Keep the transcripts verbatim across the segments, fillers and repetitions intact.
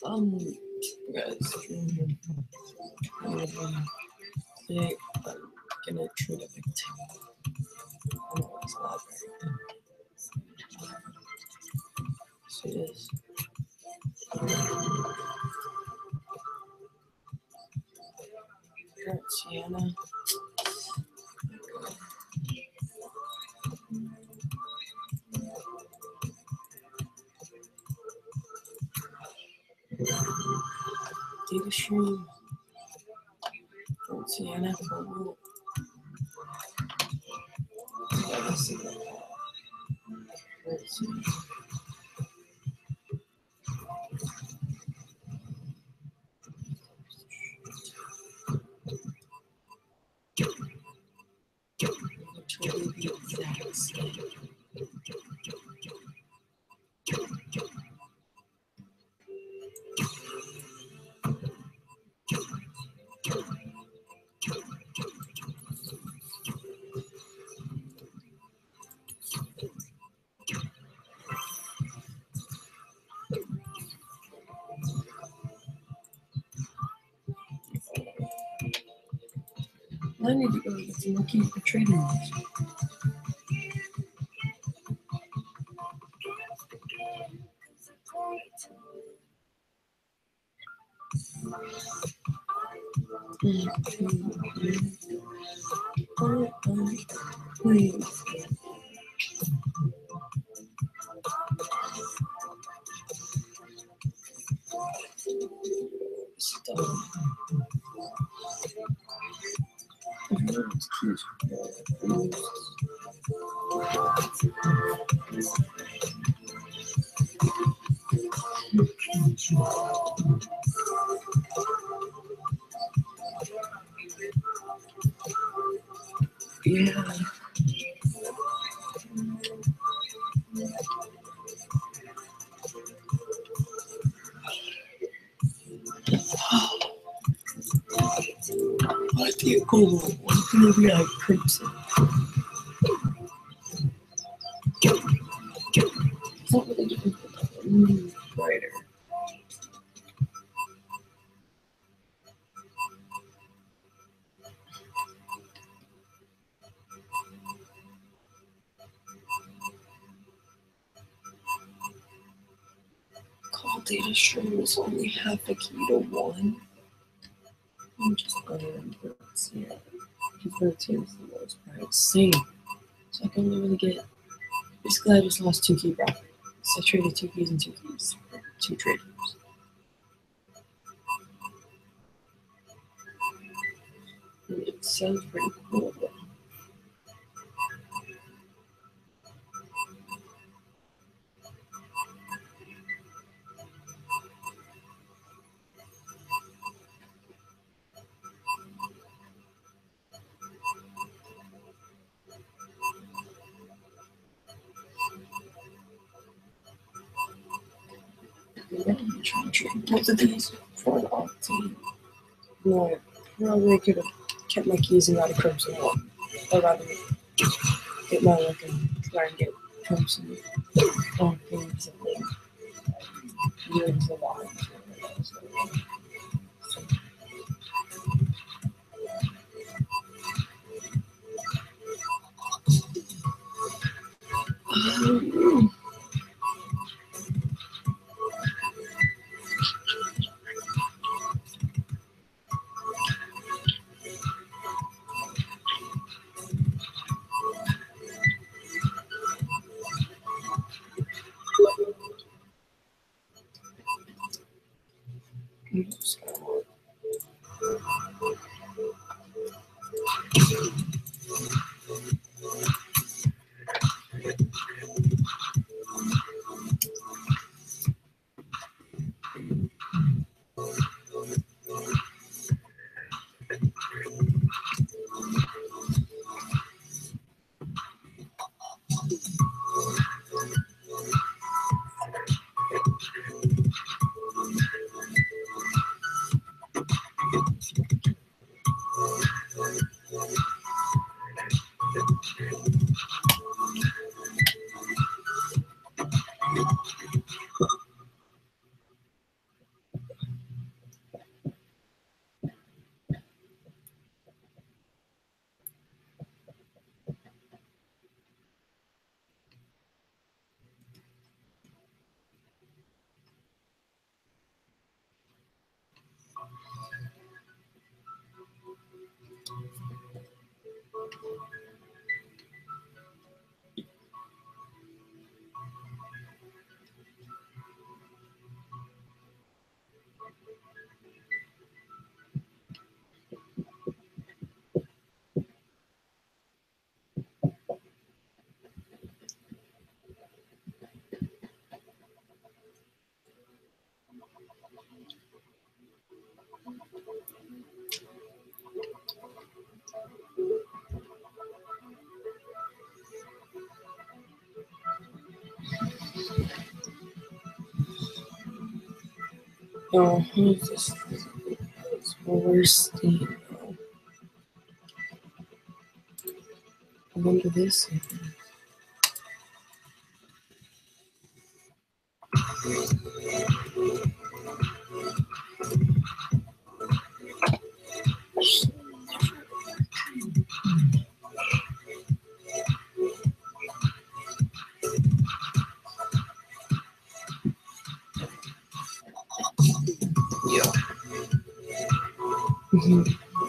Um, guys, um, um, today I'm gonna try to make oh, it's not very so yes. Alright, Sienna. Data stream. Alright, Sienna. Oh, yeah, let's see that. Alright, Sienna. Totally the exact same. I need to go get some more keys for trading these. Please. Stop. Yeah. Why do you go? Why do you be like crimson? It's not really different from brighter. Call data stream is only half a key to one. I'm just going to see it. thirteen is the lowest price. Same. So I can only really get. Basically, I just lost two key profit. So I traded two keys and two keys. Two traders. It sounds pretty cool, but. I'm trying to trade both of these for an octane. No, I probably could have kept my keys and got a crimson one. Or rather, get my luck and try and get crimson octanes and then use the line. Um, Oops. Oh, who's this? It's worse thing. I wonder this. Yeah. Mm-hmm.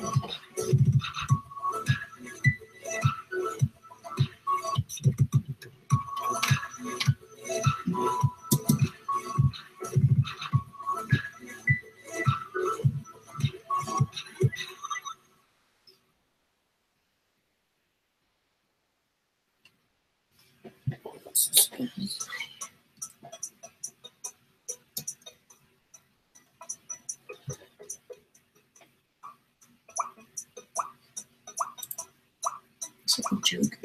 It's like a joke.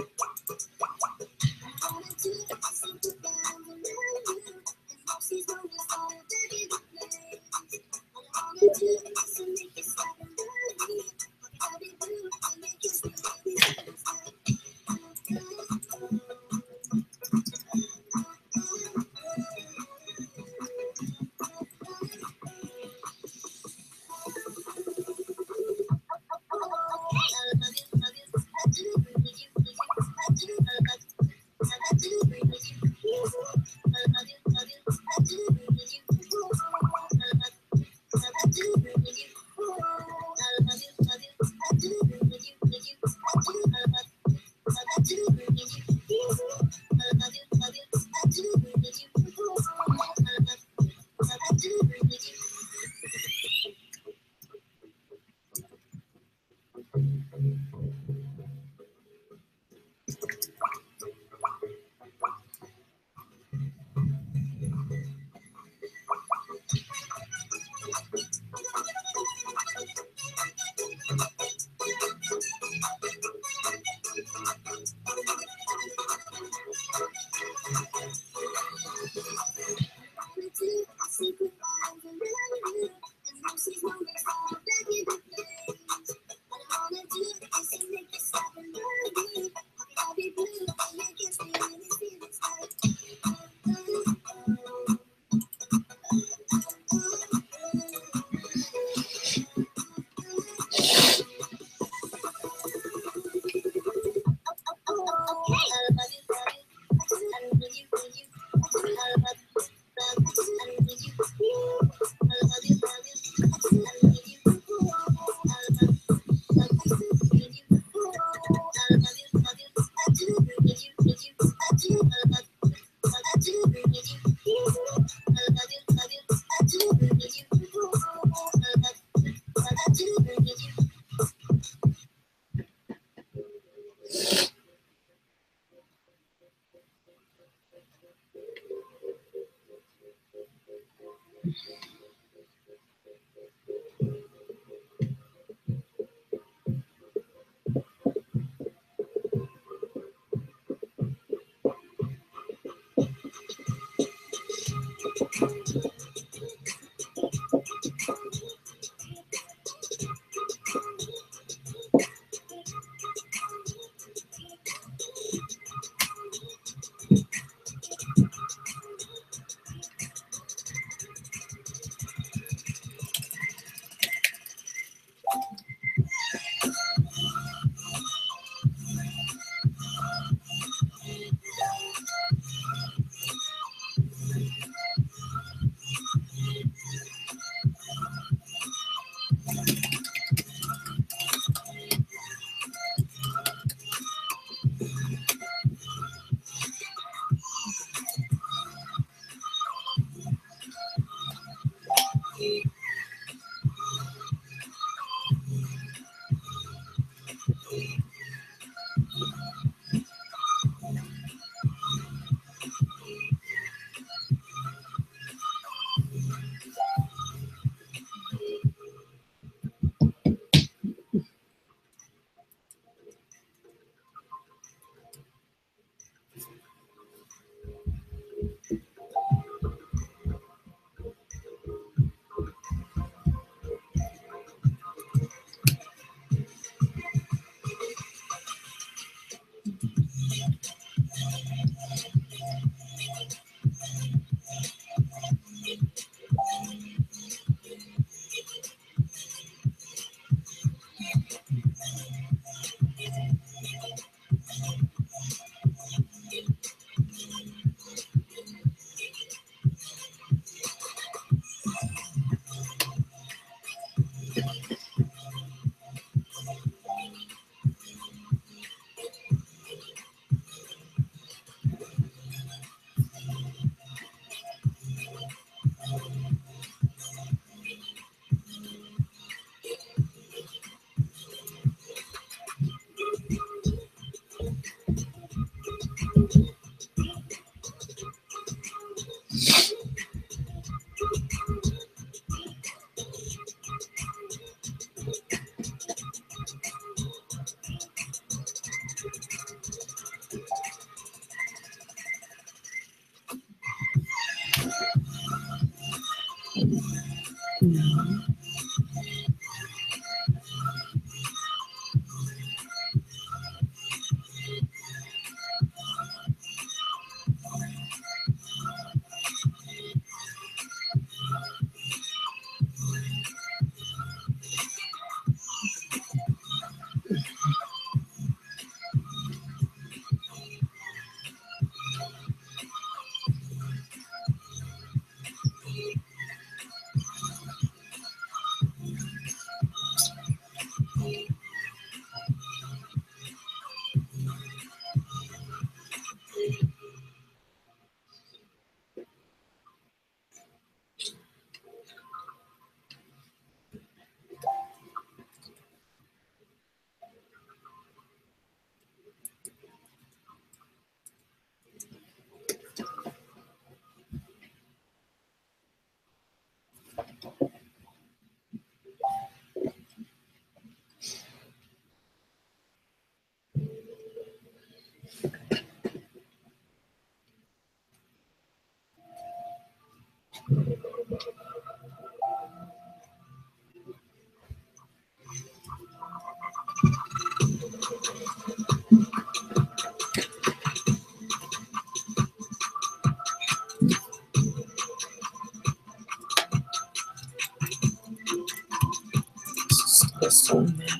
soulmate.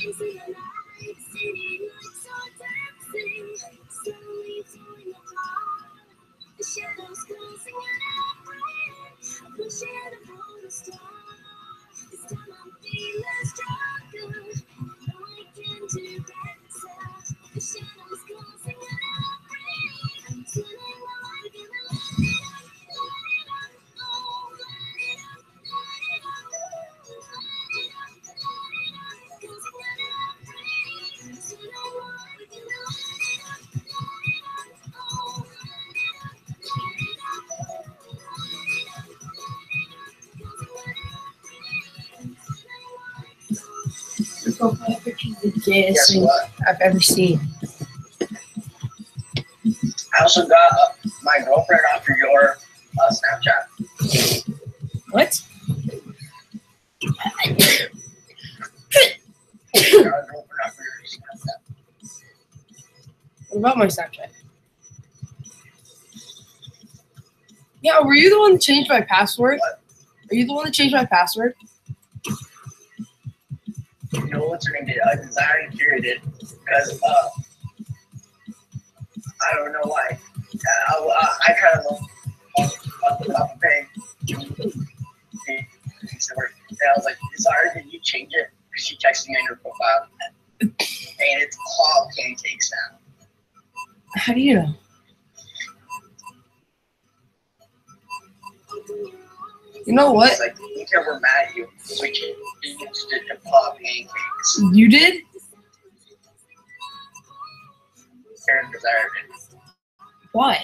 Profile picture is the gayest Guess thing what? I've ever seen. I also got uh, my girlfriend off of your uh, Snapchat. What? I got a girlfriend off of your Snapchat. What about my Snapchat? Yeah, were you the one that changed my password? What? Are you the one that changed my password? You know what's her name did? Uh, Desire Kira did. Because, uh, I don't know why. Uh, I, uh, I kind of love the top of paying. And I was like, Desire, did you change it? Because she texted me on your profile. And it's Claw Pancakes now. How do you know? You know what? It's like, we care we're mad at you. We changed it to Claw Pancakes. You did? Karen Desire did. Why?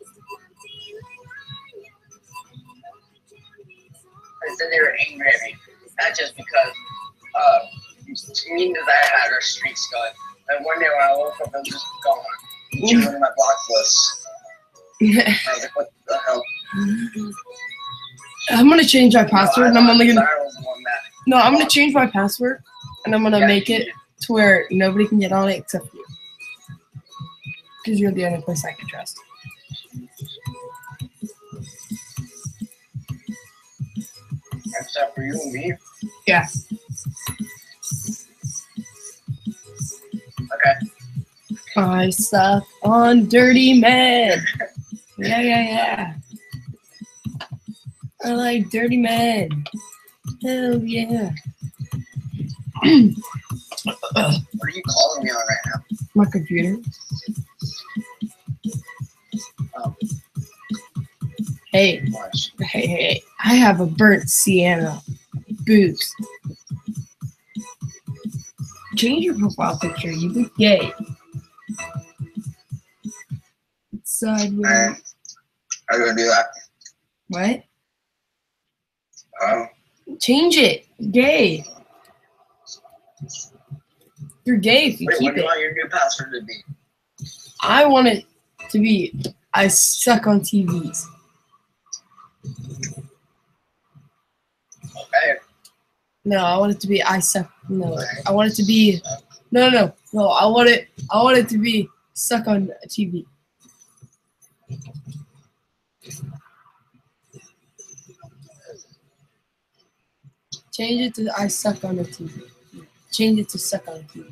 They said they were angry at me. Not just because uh, me and Desire had our streaks going. And one day when I woke up, it was just gone. She was on my block list. I was like, what the hell? I'm gonna change my password and I'm only gonna Desire was the one that. No, I'm gonna change my password and I'm gonna Yeah, make you it did. to where nobody can get on it except you. Because you're the only place I can trust. Except for you and me. Yeah. Okay. I suck on dirty men. Yeah, yeah, yeah. I like dirty men. Hell yeah. What are you calling me on right now? My computer. Um, Hey, watch. hey, hey, hey. I have a burnt sienna boobs. Change your profile picture. You look gay. Sideways. Man, I'm gonna do that. What? Um, Change it. Gay. You're gay if you wait, what keep do you it. want your new password to be? I want it to be I suck on T Vs. Okay. No, I want it to be I suck. No, I want it to be no, no, no, no. I want it. I want it to be suck on T V. Change it to I suck on the T V. Change it to suck on T V.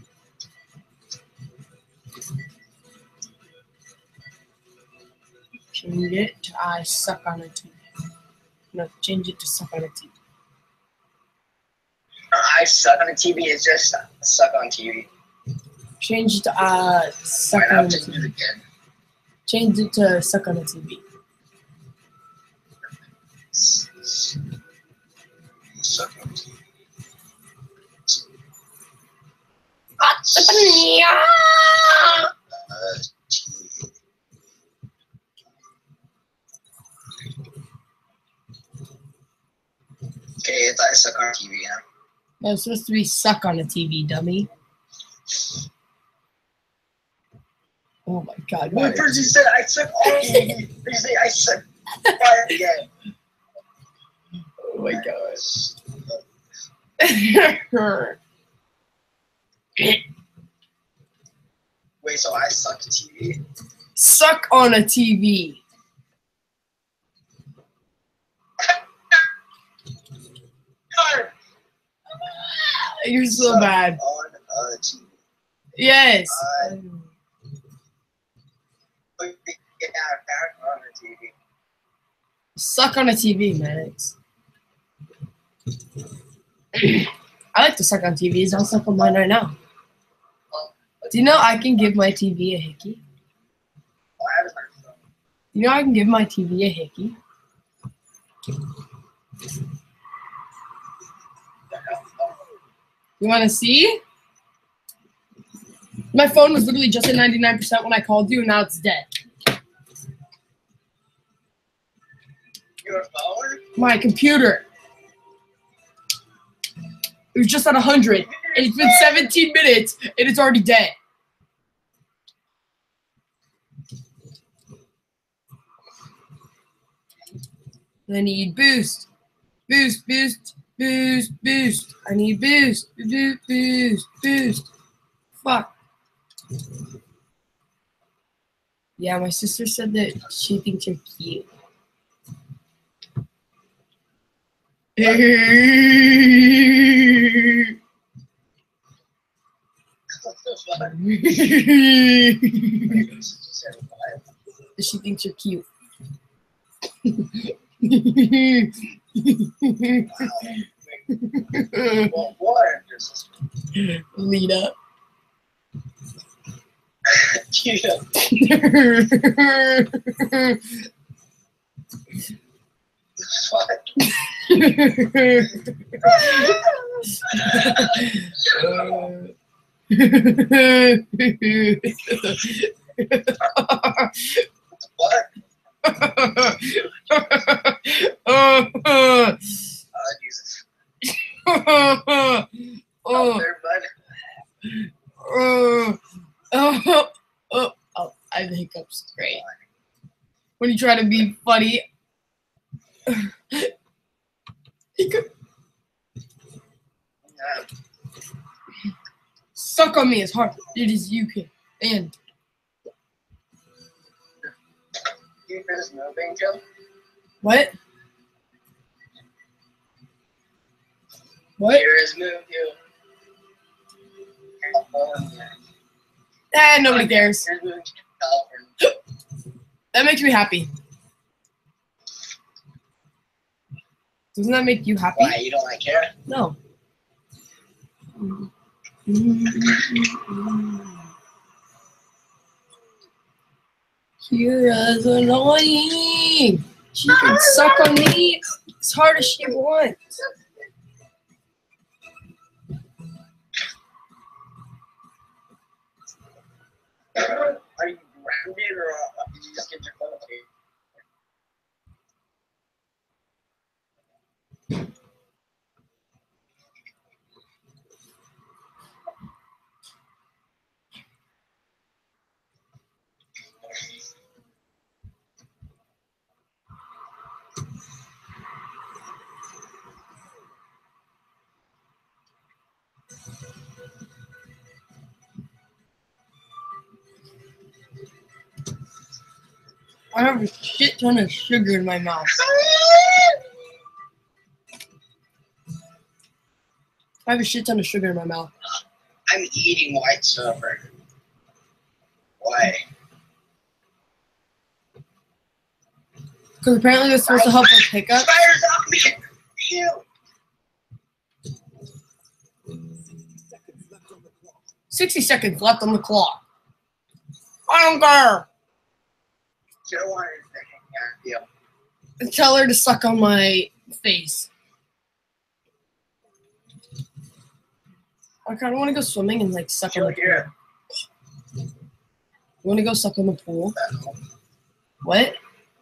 Change it to I suck on a T V. No, change it to suck on a T V. I suck on the T V. It's just suck on T V. Change it to uh suck Might on have the to T do it V. again. Change it to suck on a T V. Suck on T V. Uh, T V. Okay, it's I suck on T V now. No, it's supposed to be suck on a T V, dummy. Oh my god. Well, Why? first you said I suck on T V. Then you say I suck fire again. Oh my god. Wait, so I suck T V? Suck on a T V. God, You're so suck bad. on a Yes. Uh, Look, get out back on the T V. Suck on a T V, Maddox. I like to suck on T Vs. I'll suck on mine right now. Do you know I can give my T V a hickey? Oh, I haven't heard of them. You know I can give my T V a hickey? You want to see? My phone was literally just at ninety-nine percent when I called you, and now it's dead. Your phone? My computer. It was just at one hundred, and it's been seventeen minutes, and it's already dead. I need boost. Boost, boost, boost, boost. I need boost, boost, boost, boost. Fuck. Yeah, my sister said that she thinks you're cute. She thinks you're cute. Well, what? Just Lita. yeah. What? What? Oh, Jesus. Oh, Oh, there, bud. oh, oh, oh, oh, I have the hiccups. Great. When you try to be funny. Hiccup. Yeah. Suck on me as hard it as you can. And Keep this moving, Joe. what? What? Here is move you. California. Ah, nobody cares. Here's moving to California. That makes me happy. Doesn't that make you happy? Why, you don't like hair? No. Kira's annoying. She can suck on me as hard as she wants. Are you grounded or uh, did you just get your phone tape? I have a shit ton of sugar in my mouth. I have a shit ton of sugar in my mouth. I'm eating white silver. Why? Because apparently they're supposed to help with hiccups. Spiders off me! Ew! sixty seconds left on the clock. I don't care. You don't want anything. Yeah, And tell her to suck on my face. I kind of want to go swimming and like suck Chill on the pool. here. You want to go suck on the pool? What?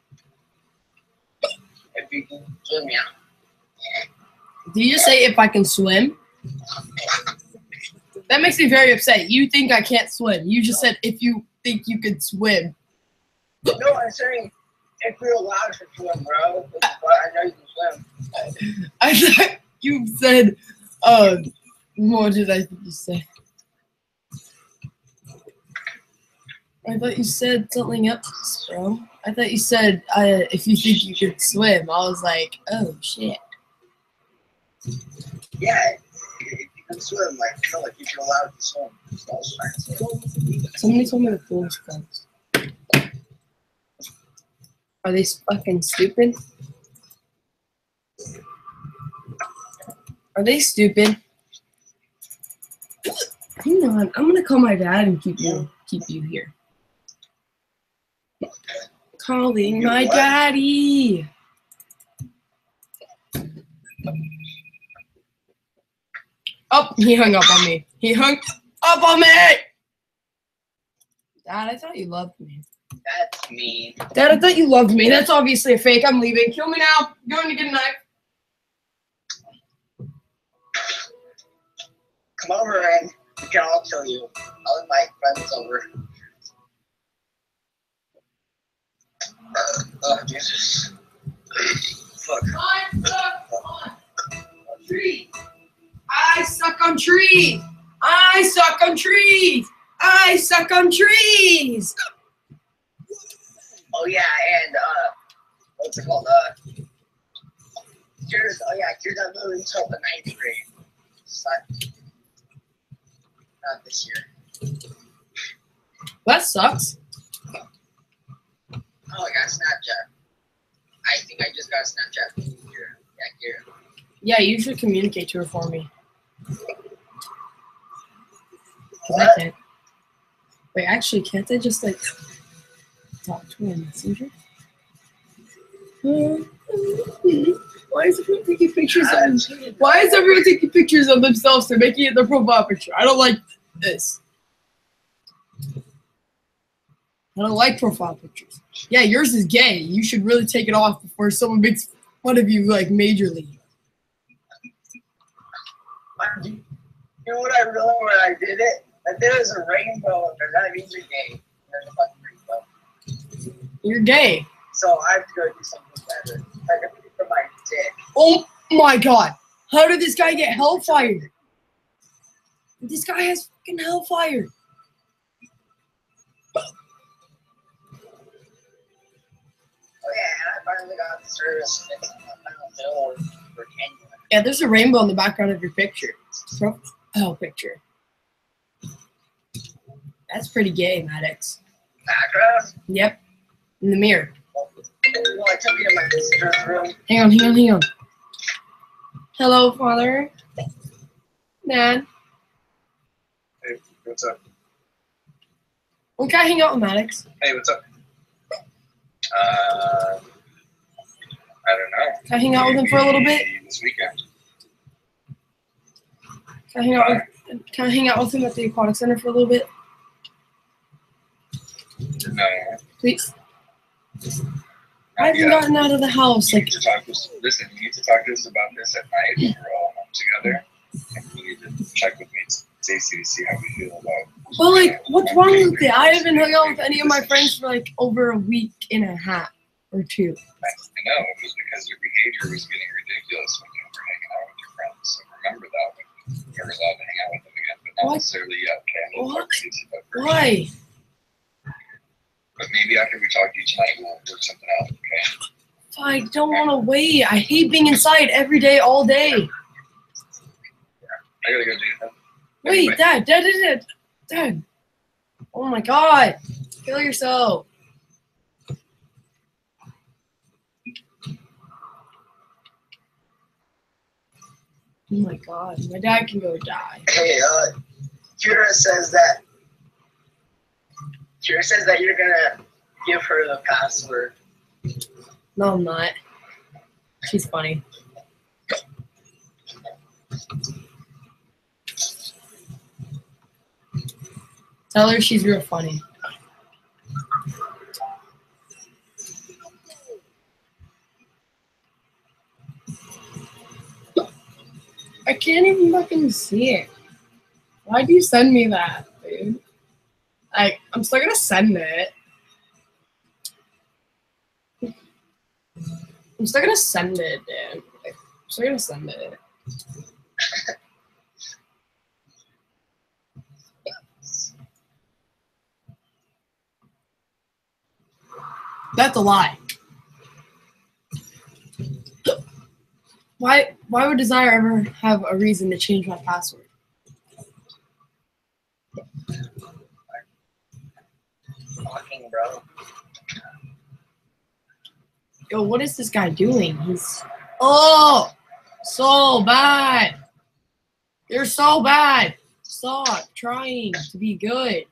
If you can swim, yeah. Did you just say if I can swim? That makes me very upset. You think I can't swim. You just said if you think you could swim. No, I'm saying if you're allowed to swim, bro. But I know you can swim. I thought you said, um, what did I think you said? I thought you said something else, bro. I thought you said uh, if you think you could swim. I was like, oh, shit. Yeah, if you can swim, like, you know, like if you're allowed to swim. So I was trying to swim. Somebody told me the pool was closed. Are they fucking stupid? Are they stupid? Hang on, I'm gonna call my dad and keep you keep you here. Calling my daddy. Oh, he hung up on me. He hung up on me! Dad, I thought you loved me. That's mean. Dad, I thought you loved me. That's obviously a fake. I'm leaving. Kill me now. I'm going to get a knife. Come over and we can all kill you. I'll invite friends over. Oh, Jesus. Fuck. I suck on trees. I suck on trees. I suck on trees. I suck on trees. Oh yeah, and uh, what's it called? Uh, Kira's. Oh yeah, Kira's not moving until the ninth grade. Son. Not this year. That sucks. Oh, I got Snapchat. I think I just got Snapchat from Kira. Yeah, Kira. Yeah, you should communicate to her for me. What? I can't. Wait, actually, can't I just like talk to her in Messenger? Why is everyone taking pictures of them? Why is everyone taking pictures of themselves and making it their profile picture? I don't like this. I don't like profile pictures. Yeah, yours is gay. You should really take it off before someone makes fun of you like majorly. You know what I realized when I did it? That there was a rainbow up there. That means you're gay. There's a fucking rainbow. You're gay. So I have to go do something better. Like a picture of my dick. Oh my god. How did this guy get hellfire? This guy has fucking hellfire. Oh yeah, and I finally got the service fixed on my final bill for Kenya. Yeah, there's a rainbow in the background of your picture. Profile picture. That's pretty gay, Maddox. Background? Yep. In the mirror. Well, I took you to my sister's room. Hang on, hang on, hang on. Hello, Father. Dad. Hey, what's up? When can I hang out with Maddox? Hey, what's up? Uh, I don't know. Can I hang out with him for a little bit? Maybe this weekend. Can I hang out with, can I hang out with him at the aquatic center for a little bit? No. Please. I haven't gotten out of the house. You Like, need to talk to us. Listen, you need to talk to us about this at night when we're all home together. And you need to check with me, Stacey, to see how we feel about. well, like, what's wrong with it? I haven't hung out with any of my friends for like over a week and a half or two. I know it was because your behavior was getting ridiculous when you were hanging out with your friends. So remember that when you're allowed to hang out with them again, but not What? necessarily yet. Okay, we'll What? talk to Stacey about first. Why? But maybe after we talk to you tonight, we'll work something out. Okay. I don't want to wait. I hate being inside every day, all day. I gotta go do that. Wait, Dad, Dad, Dad, Dad, Dad. Oh my God. Kill yourself. Oh my God. My dad can go die. Hey, uh, Kira says that. Kira says that you're gonna give her the password. No, I'm not. She's funny. Tell her she's real funny. I can't even fucking see it. Why'd you send me that, dude? Like, I'm still gonna send it. I'm still gonna send it, dude. Like, I'm still gonna send it. That's a lie. Why why would Desire ever have a reason to change my password? talking, bro. Yo, what is this guy doing? He's oh, so bad. You're so bad. Stop trying to be good.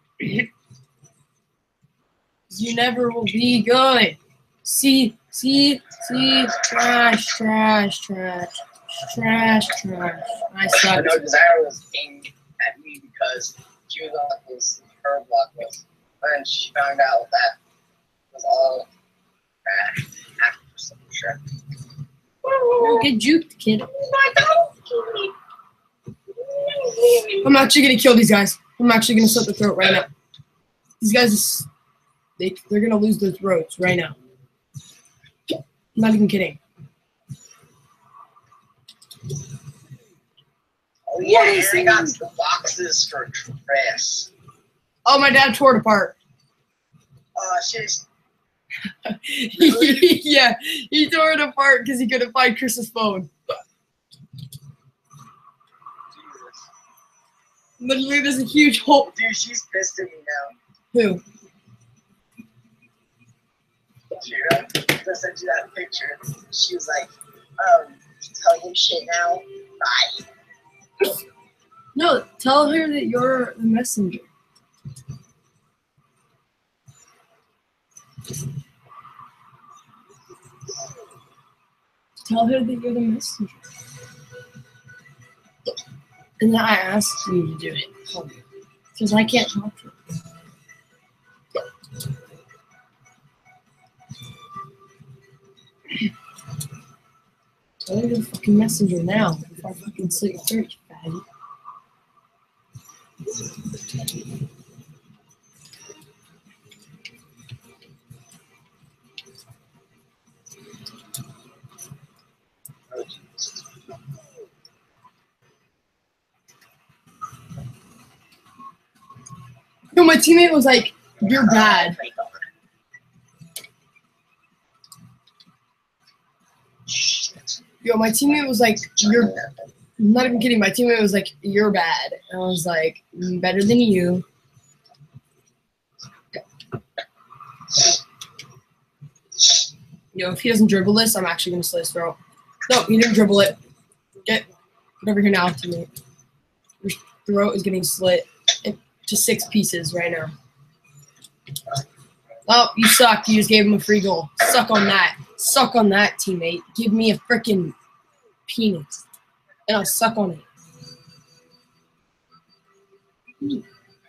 You never will be good. See, see, see, trash, trash, trash, trash, trash. I I suck. know Desire was angry at me because she was on this her block list, and she found out that it was all bad after some sure. Don't get juked, kid. I'm actually gonna kill these guys. I'm actually gonna slit their throat right now. These guys, they they're gonna lose their throats right now. I'm not even kidding. Oh yeah, and I got the boxes for Chris. Oh, my dad tore it apart. Oh shit. Yeah, he tore it apart because he couldn't find Chris's phone. Literally, there's a huge hole. Dude, she's pissed at me now. Who? Kira, I sent you that picture. She was like, um, tell him shit now. Bye. No, tell her that you're the messenger. Tell her that you're the messenger. And then I asked you to do it. Because I can't talk to her. Tell her you're the fucking messenger now. Before I fucking slit your throat, you fatty. No, my teammate was like, you're bad. Yo, my teammate was like, you're, I'm not even kidding, my teammate was like, you're bad. And I was like, "Mm, better than you. Yo, if he doesn't dribble this, I'm actually going to slit his throat. No, he didn't dribble it. Get, get over here now, teammate. Your throat is getting slit into six pieces right now. Oh, you suck. You just gave him a free goal. Suck on that. Suck on that, teammate. Give me a freaking penis. And I'll suck on it. Hmm.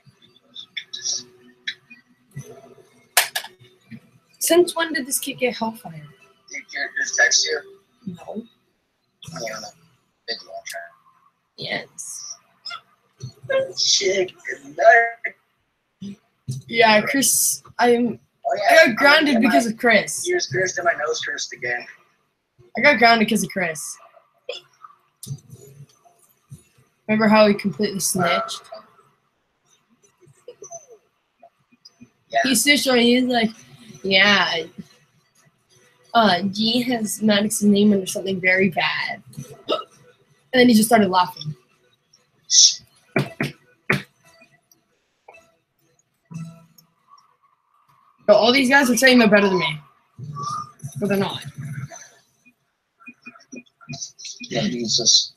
Since when did this kid get Hellfire? Did Kira just text you? No. Yeah, no. Video chat. Yes. Shit, good night. Yeah, Chris, I'm. Oh, I yeah. got grounded I'm because my of Chris. ears pierced and my nose cursed again. I got grounded because of Chris. Remember how he completely snitched? Yeah. He snitched on me. He's like, yeah, uh, G has Maddox's name under something very bad. And then he just started laughing. So all these guys are saying they're better than me. But they're not. Yeah, Jesus.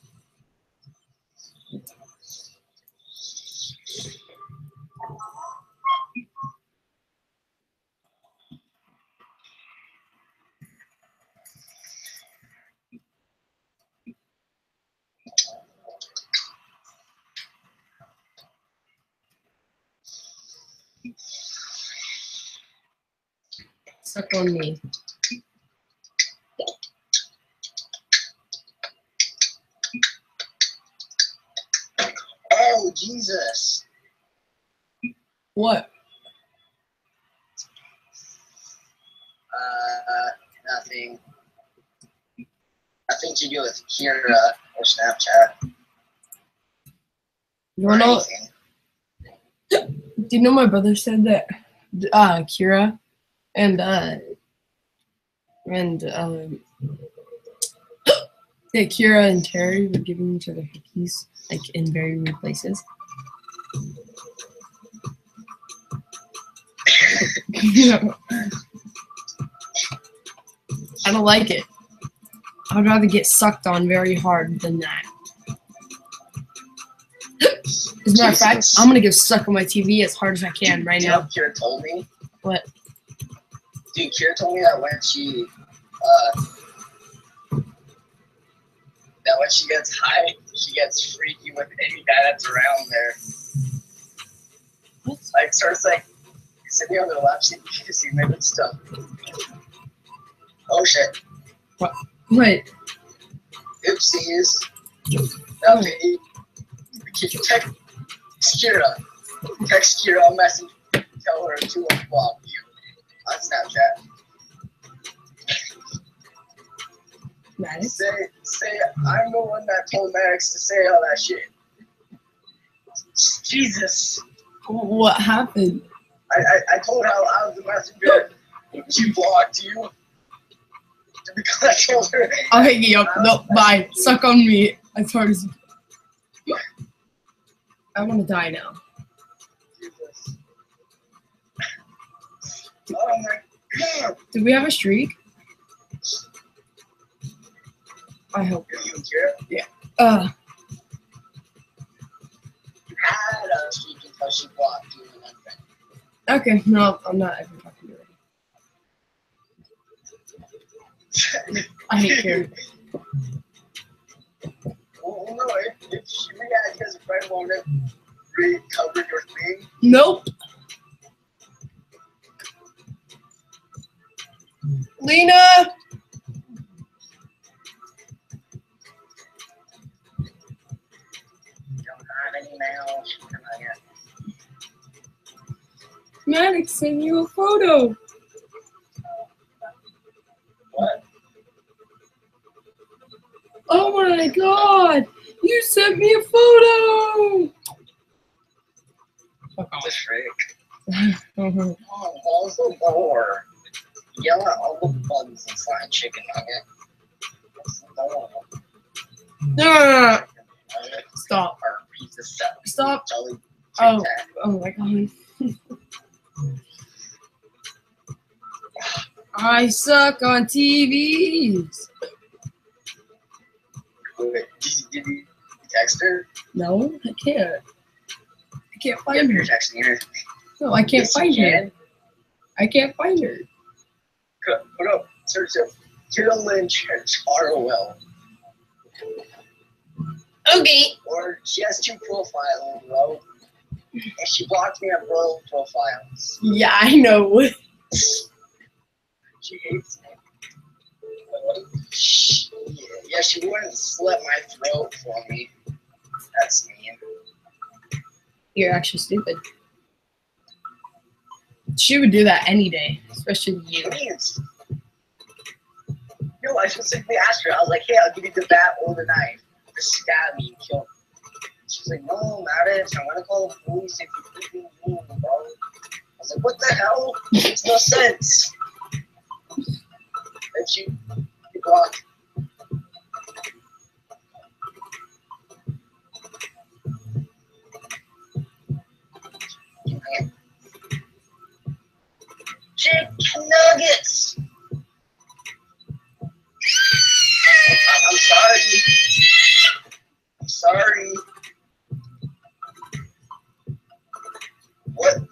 Suck on me. Oh, Jesus. What? Uh, nothing. Nothing to do with Kira or Snapchat. You Or know, anything. do you know my brother said that uh, Kira and uh, and um, that Kira and Terry were giving each other hickeys like in very weird places. I don't like it. I'd rather get sucked on very hard than that. As a matter of fact, I'm gonna get stuck on my T V as hard as I can right you now. know what Kira told me? What? Dude, Kira told me that when she, uh, that when she gets high, she gets freaky with any guy that's around there. What? Like, starts like sitting on the lap seat because he made stuff. Oh shit. Wait. Oopsies. Now, baby. Text Kira. Text Kira a message. Tell her to unblock you on Snapchat. Maddox? Say, say, I'm the one that told Maddox to say all that shit. Jesus. What happened? I, I, I told her I was the messenger. She blocked you. Because I told her. I'll hang you up. No, bye. Suck on me. As hard as you. I want to die now. Jesus. Oh my god. Do we have a streak? I hope. You Kira? Uh, You had a streak until she blocked you and then. okay. No, I'm not ever talking to her. I hate Karen. Well, no, if, if she reacted because a friend wanted to recover your thing, Nope. Lena! you don't have any mail. She can I get. Maddox sent you a photo. What? Oh my god! You sent me a photo! Fuck The trick. off. Oh, balls the door. Yell at all the bugs inside chicken nugget. What's the door? No, no, no, no. Nugget Stop. or pizza set. Stop. Jelly. Tic Oh, Tac. oh my god. I suck on T Vs. Wait, did you, did you text her? No, I can't. I can't Yeah, find you're her. texting her. No, I can't Yes, you find her. can. I can't find her. Good. Put up. Search up. Kira Lynch and Charwell. Okay. Or she has two profiles, bro. And she blocked me on both profiles. Yeah, I know. She hates me. Shh. Yeah, yeah, she wouldn't slit my throat for me. That's mean. You're actually stupid. She would do that any day, especially you. Please. No, I specifically asked her. I was like, hey, I'll give you the bat or the knife. Just stab me and kill me. She's like, no, Maddox, I'm gonna call the police if you freaking mean, bro. I was like, what the hell? Makes no sense. And she, she blocked. Chicken nuggets. I'm, I'm sorry. I'm sorry. What?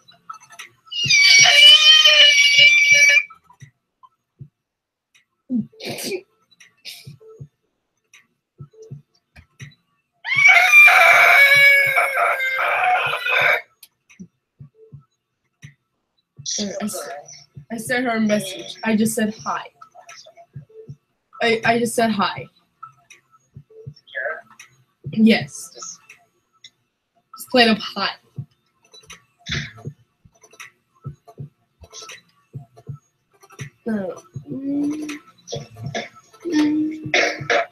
I, s- I sent her a message. I just said hi. I, I just said hi. Yes. Just Just plain up hi. No. Mm. Mm.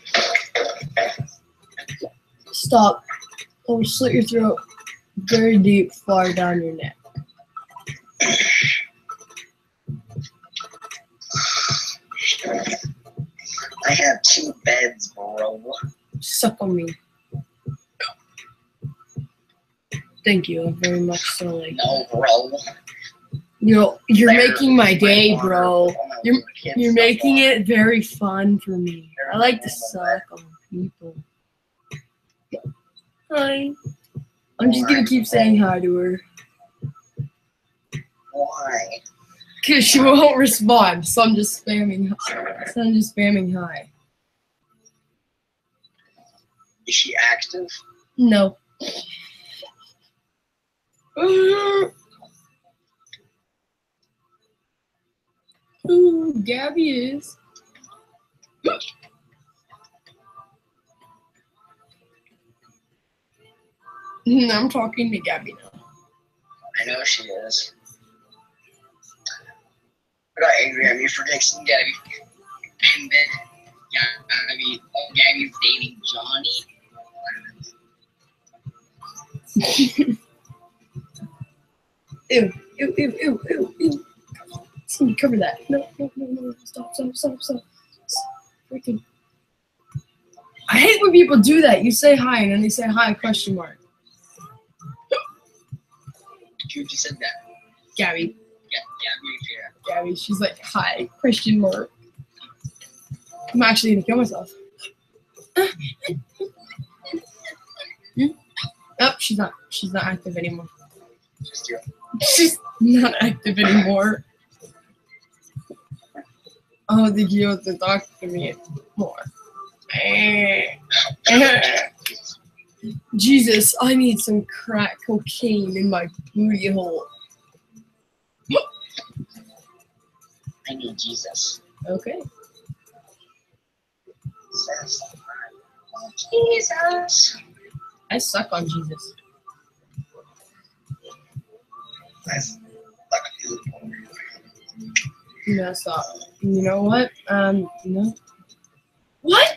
Stop. I will slit your throat very deep, far down your neck. I have two beds, bro. Suck on me. Thank you. I very much so like. No, bro. Yo, you're There, making my day, water, bro. all my You're little kids you're stuff making on. it very fun for me. I like to suck on people. Hi. I'm just gonna keep saying hi to her. Why? Cause she won't respond, so I'm just spamming so I'm just spamming hi. Is she active? No. Ooh, Gabby is. I'm talking to Gabby now. I know she is. I got angry at me for texting Gabby. And then Gabby, oh, Gabby's dating Johnny. Ew, ew, ew, ew, ew, ew. Somebody cover that. No, no, no, no. Stop, stop, stop, stop. Freaking. I hate when people do that. You say hi and then they say hi question mark. Who just said that? Gabby. Yeah, Gabby, yeah. Gabby, she's like, hi, question mark. I'm actually gonna kill myself. Oh, she's not. She's not active anymore. Just you. She's not active anymore. Oh, the you have to talk to me more. Jesus, I need some crack cocaine in my booty hole. I need Jesus. Okay. Says, Jesus. I suck on Jesus. That's like a No, stop. You know what? Um, no. What?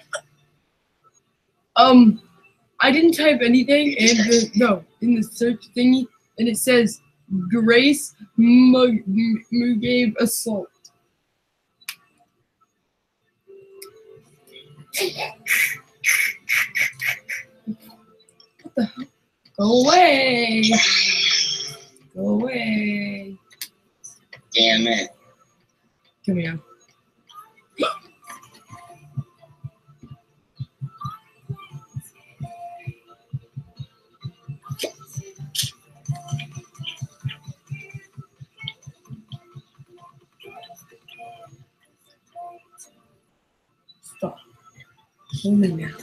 Um, I didn't type anything in the no in the search thingy, and it says Grace Mugabe assault. What the hell? Go away! Go away! Damn it. Come here. Stop. Hold me now.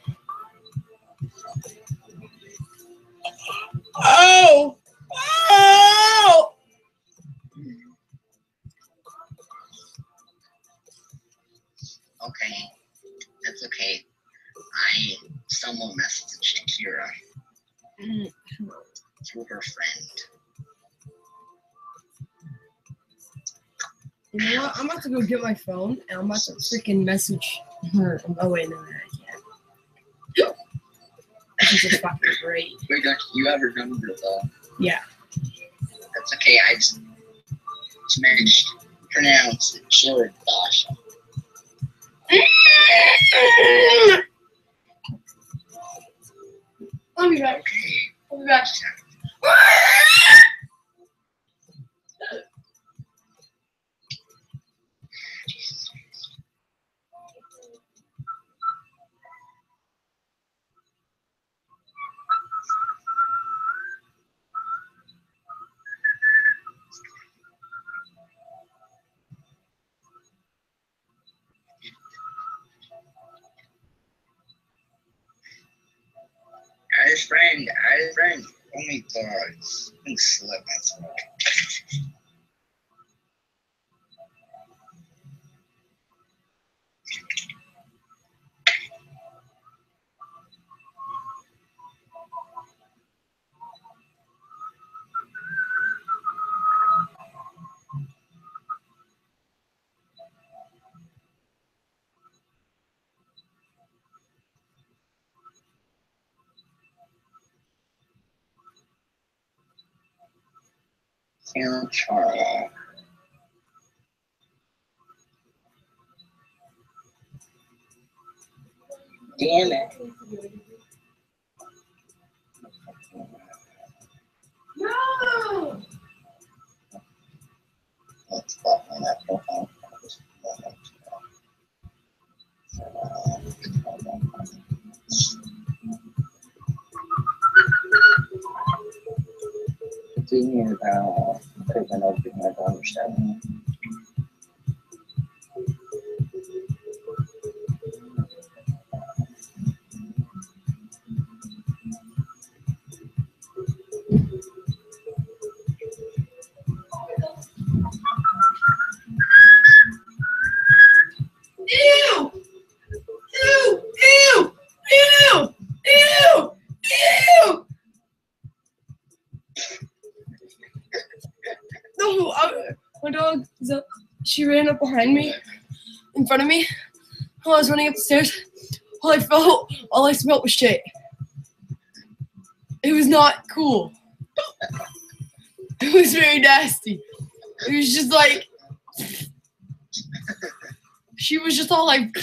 Oh! Oh! Okay. That's okay. I someone messaged Kira Mm. through her friend. You know what? I'm about to go get my phone and I'm about to freaking message her. Oh wait, no, I can't. This is just fucking great. Wait, don't you have her number though? Yeah. That's okay. I just managed to pronounce it. Jared Dasha. I'll be back. Okay. I'll be back. Add his friend. Add his friend. Oh my god. I'm slip myself. Sam Charla. Damn it. No! Because I know people might not understand. Ew! Ew! Ew! Ew! Ew! Ew! No, I, my dog, is up. She ran up behind me, in front of me, while I was running up the stairs. All I felt, all I smelled was shit. It was not cool. It was very nasty. It was just like, she was just all like,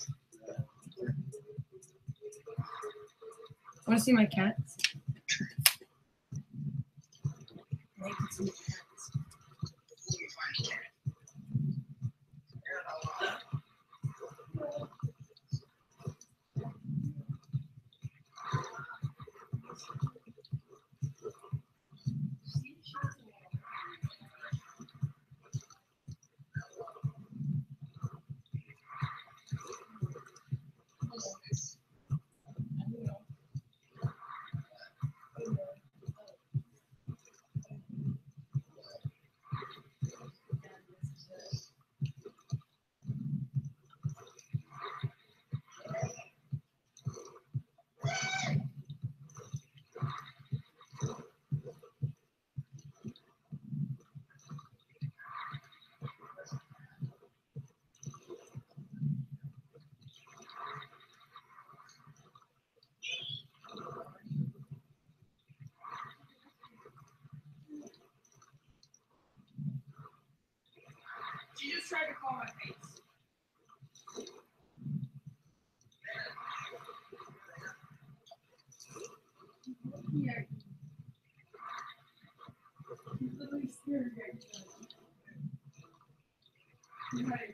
want to see my cats? I can see my cats. She just tried to call my face. Yeah. She's literally scared right now. Right.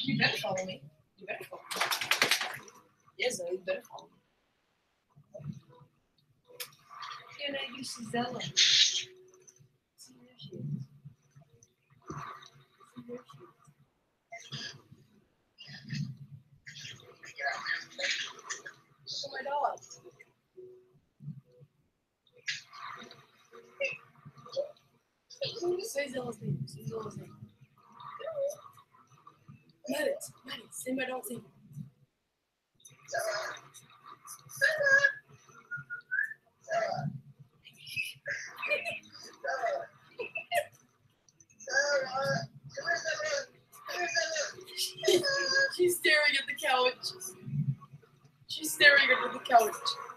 You better follow me. You better follow me. Yes, Zoe, you better follow me. Can I use Zella? See, there she is. See, there she is. Oh, my dog. Say Zella's name. Say Zella's name. Maddie, Maddie, say my dog's name. She's staring at the couch. She's staring at the couch.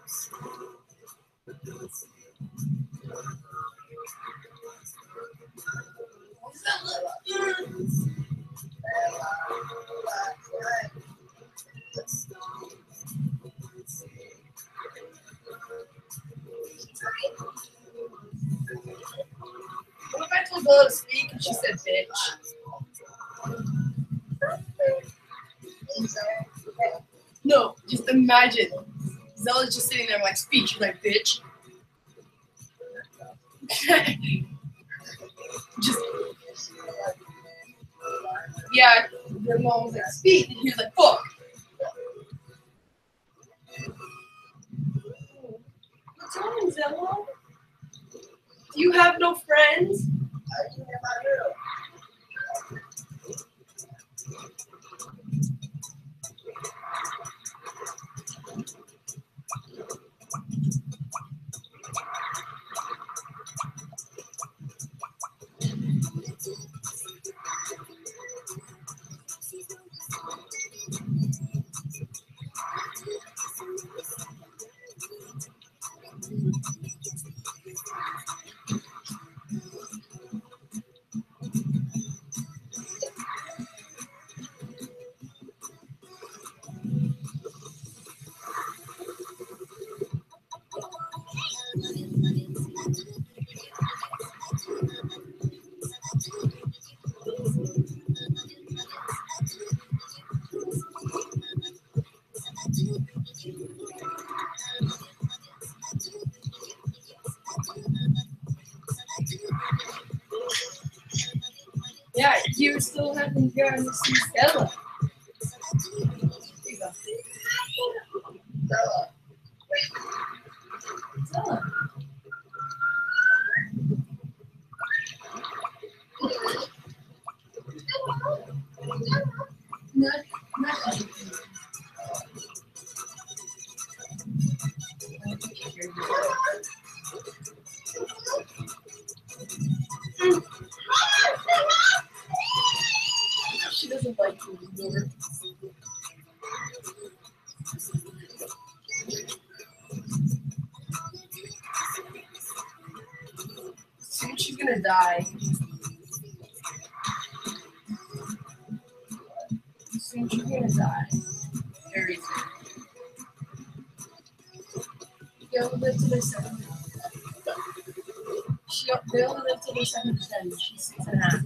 What if I told Bella to speak and she said bitch? No, just imagine. Zella's just sitting there like, speak. She's like, bitch. Just, yeah, their mom was like, speak. And he was like, fuck. What's wrong, Zella? Do you have no friends? Yeah, you still haven't gotten to see Stella. There you go. Stella. Stella. Not, not She doesn't like you anymore. Soon she's gonna die. Soon she's gonna die. Very soon. They only live till they're seven. She, they only live till they're seven to ten. She's six and a half.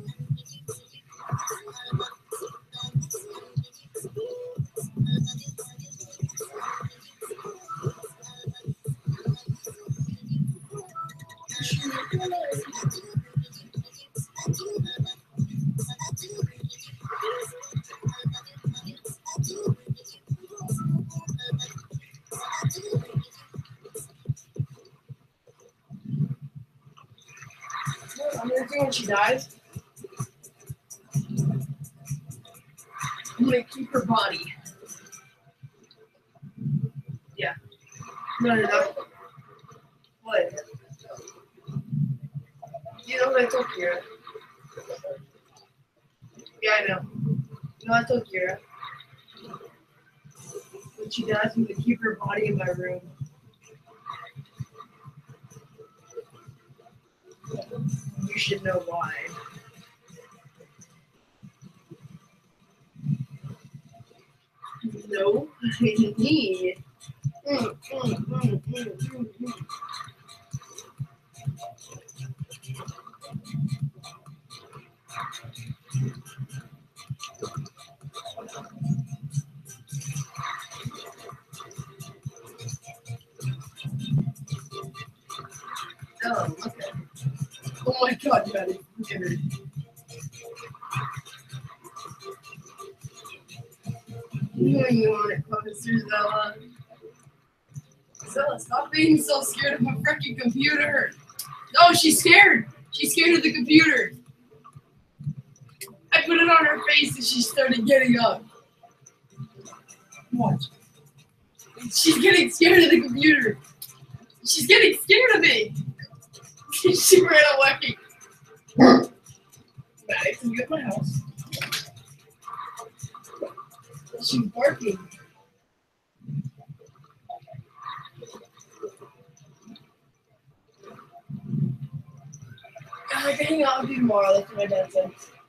I'm gonna do when she dies. I'm gonna keep her body. Yeah. No, no, no. What? You know what I told Kira? Yeah, I know. No, I told Kira. When she dies, I'm gonna keep her body in my room. You should know why. No, me. Mm, mm, mm, mm, mm, mm. Oh my god, Maddie. Look at her. You know you want it, Professor Zella. Zella, stop being so scared of a freaking computer. No, she's scared. She's scared of the computer. I put it on her face and she started getting up. Watch. She's getting scared of the computer. She's getting scared of it. She ran away. Maddox, are you at my house? She's barking. I can hang out with you tomorrow. That's what my dad said.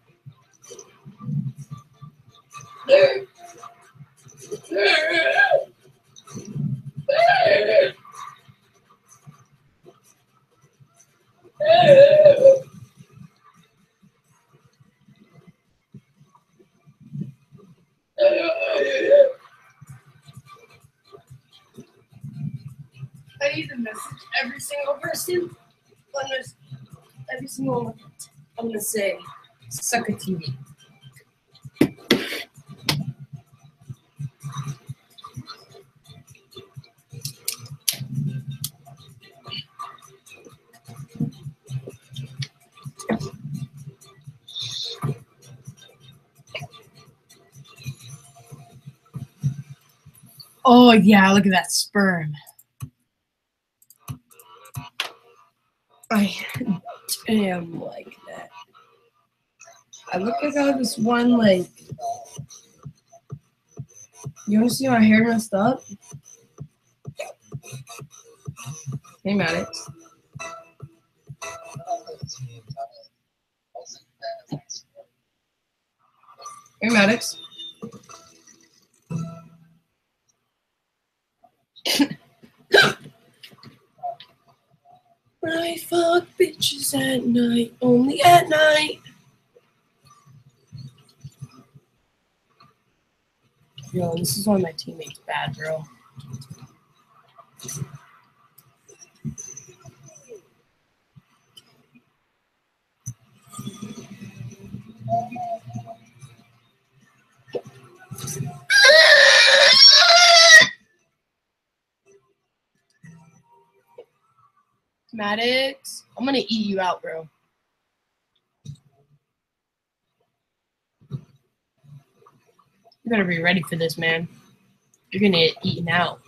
I need to message every single person on this. Every single one. I'm gonna say, suck a T V. Oh yeah, look at that sperm. I am like that. I look like I have this one like. You want to see my hair messed up? Hey, Maddox. Hey, Maddox. I fuck bitches at night, only at night. Yo, this is why my teammate's bad, bro. Maddox, I'm gonna eat you out, bro. You better be ready for this, man. You're gonna get eaten out.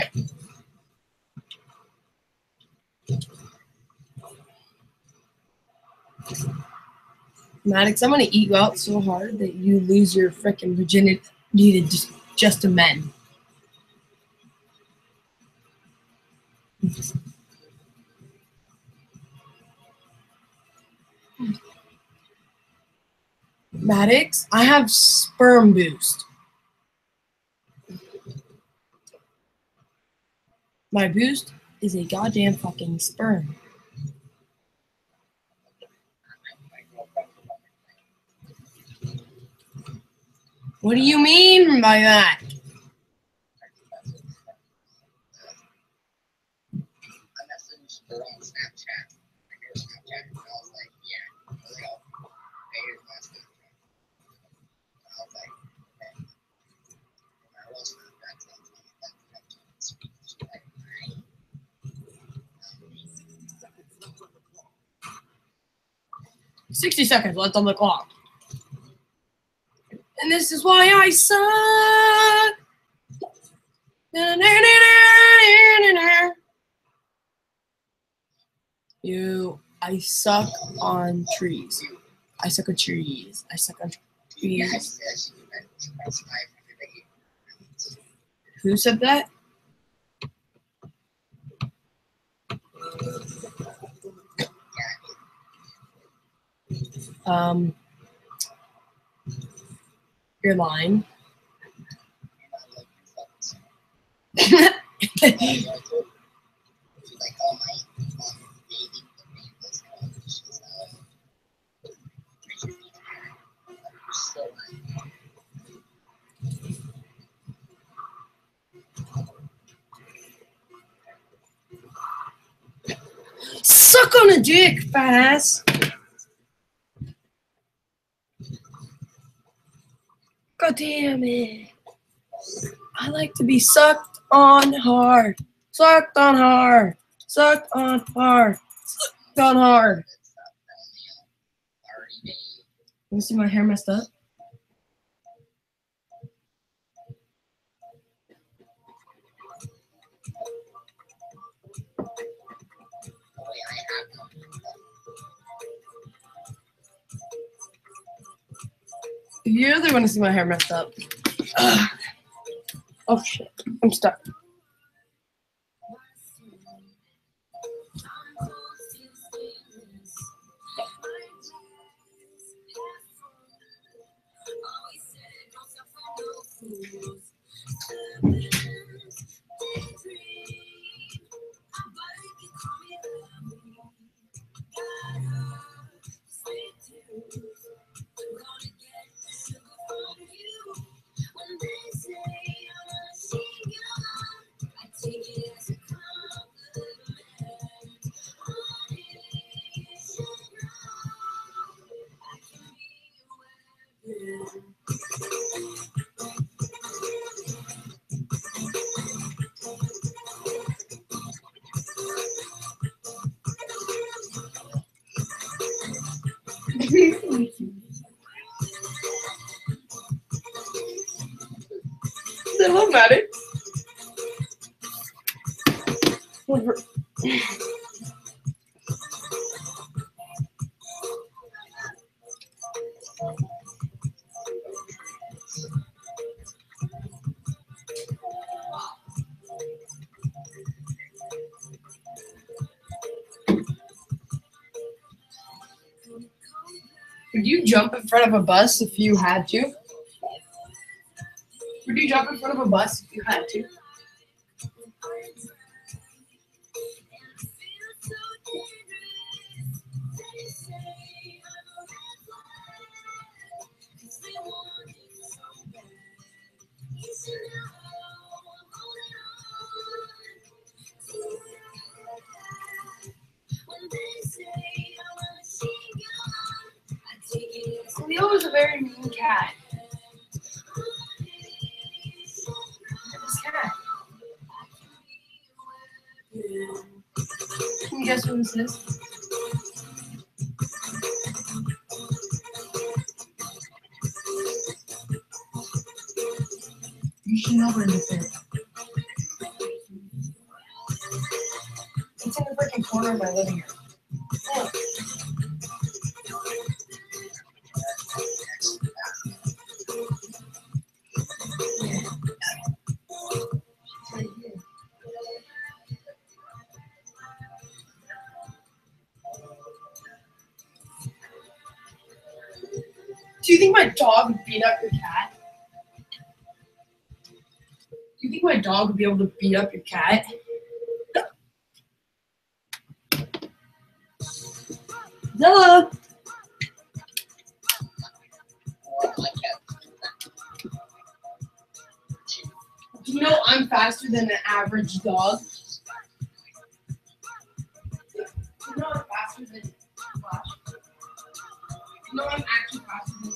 Maddox, I'm gonna eat you out so hard that you lose your freaking virginity to just, just to men. Maddox, I have sperm boost. My boost is a goddamn fucking sperm. What do you mean by that? I messaged her on Snapchat. I hear Snapchat, and I was like, yeah, let's go. Hey, here's my Snapchat. I was like, okay. And I was Snapchat, so I was like, she's like, sixty seconds left on the clock. And this is why I suck. You, I suck on trees. I suck on trees. I suck on trees. Who said that? Um, you're lying. Suck Suck on a dick, fat ass. God damn it. I like to be sucked on hard. Sucked on hard. Sucked on hard. Sucked on hard. You see my hair messed up? If you really want to see my hair messed up. Ugh. Oh shit. I'm stuck. Does it look matter? Would you jump in front of a bus if you had to? Would you jump in front of a bus if you had to? Leo is a very mean cat. This cat. Can you guess what this is? You should know where this is. It's in the freaking corner of my living room. Oh. Do you think my dog would beat up your cat? Do you think my dog would be able to beat up your cat? Duh! Do you know I'm faster than an average dog? Do you know I'm faster than Flash? You know I'm actually faster than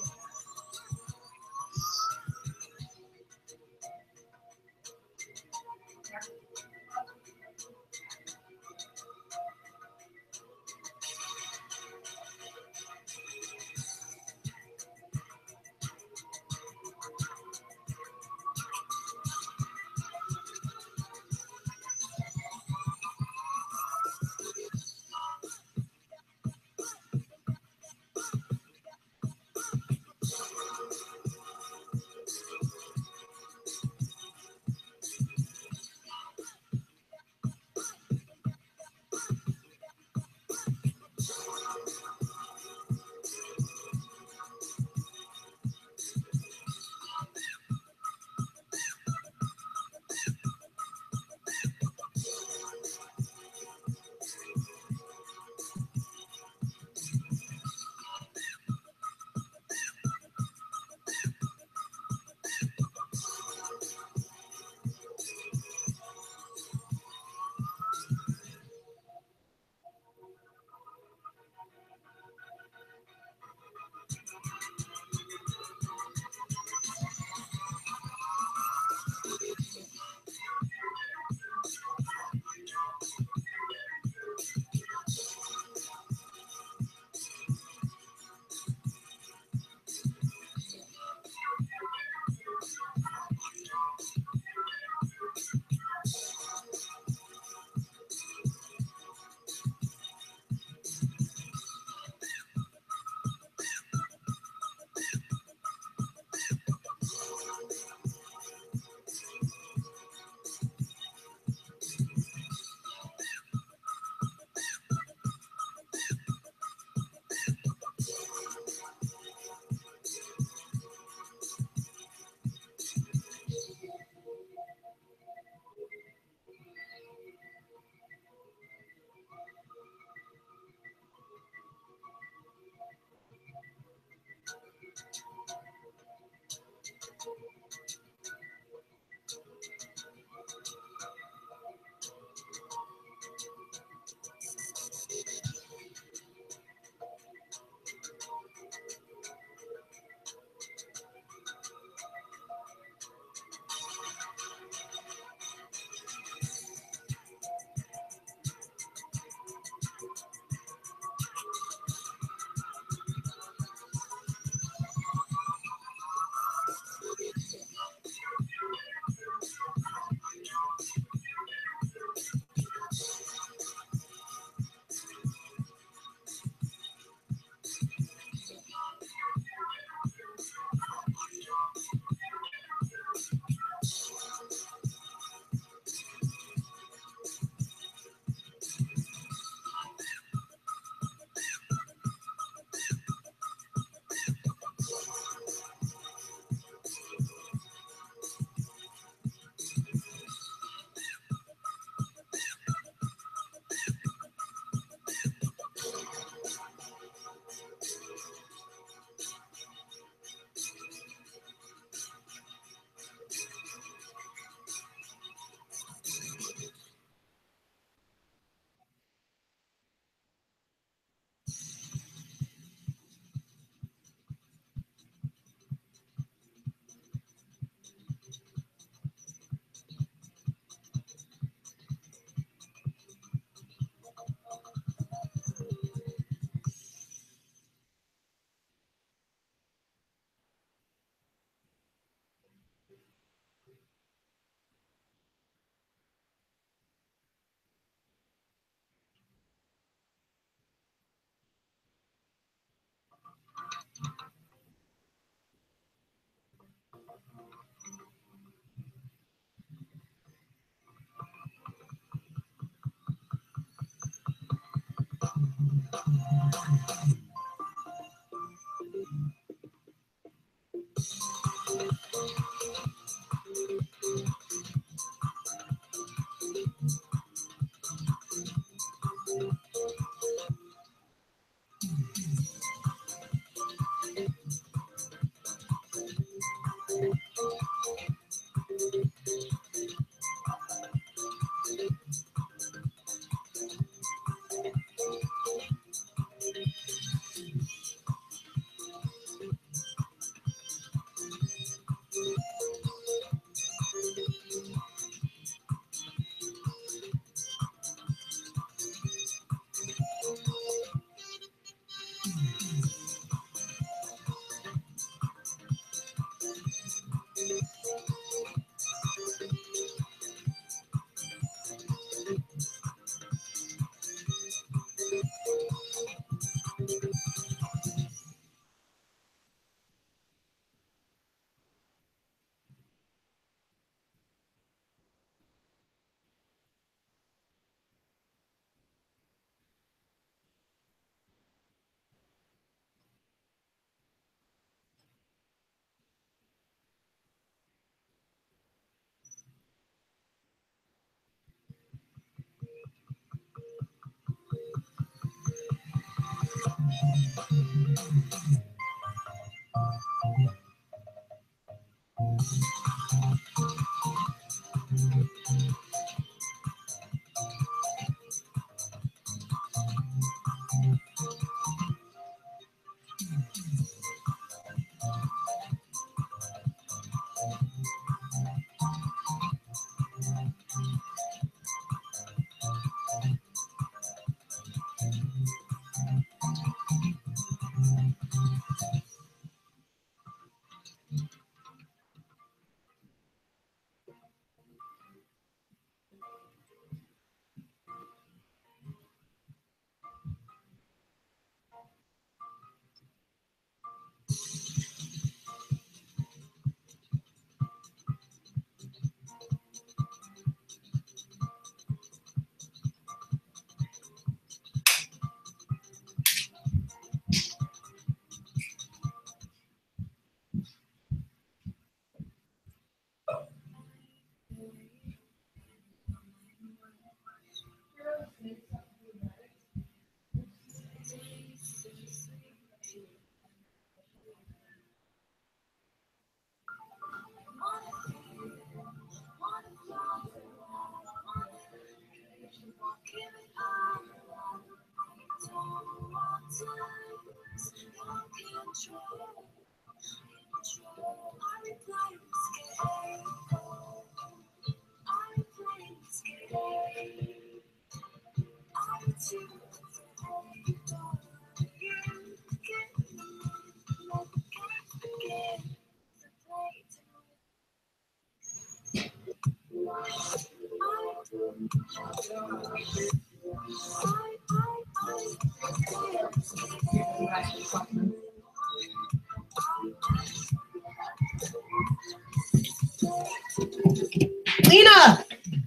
Lena!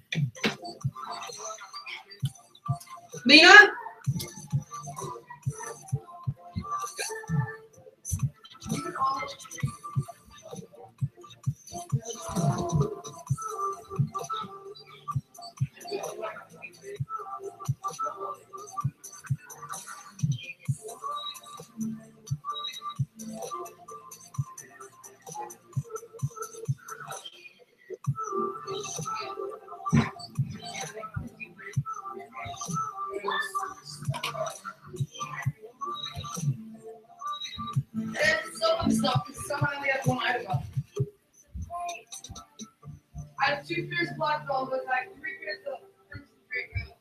Lena? I have two fierce black velvet, I have three fierce fruits and Draco.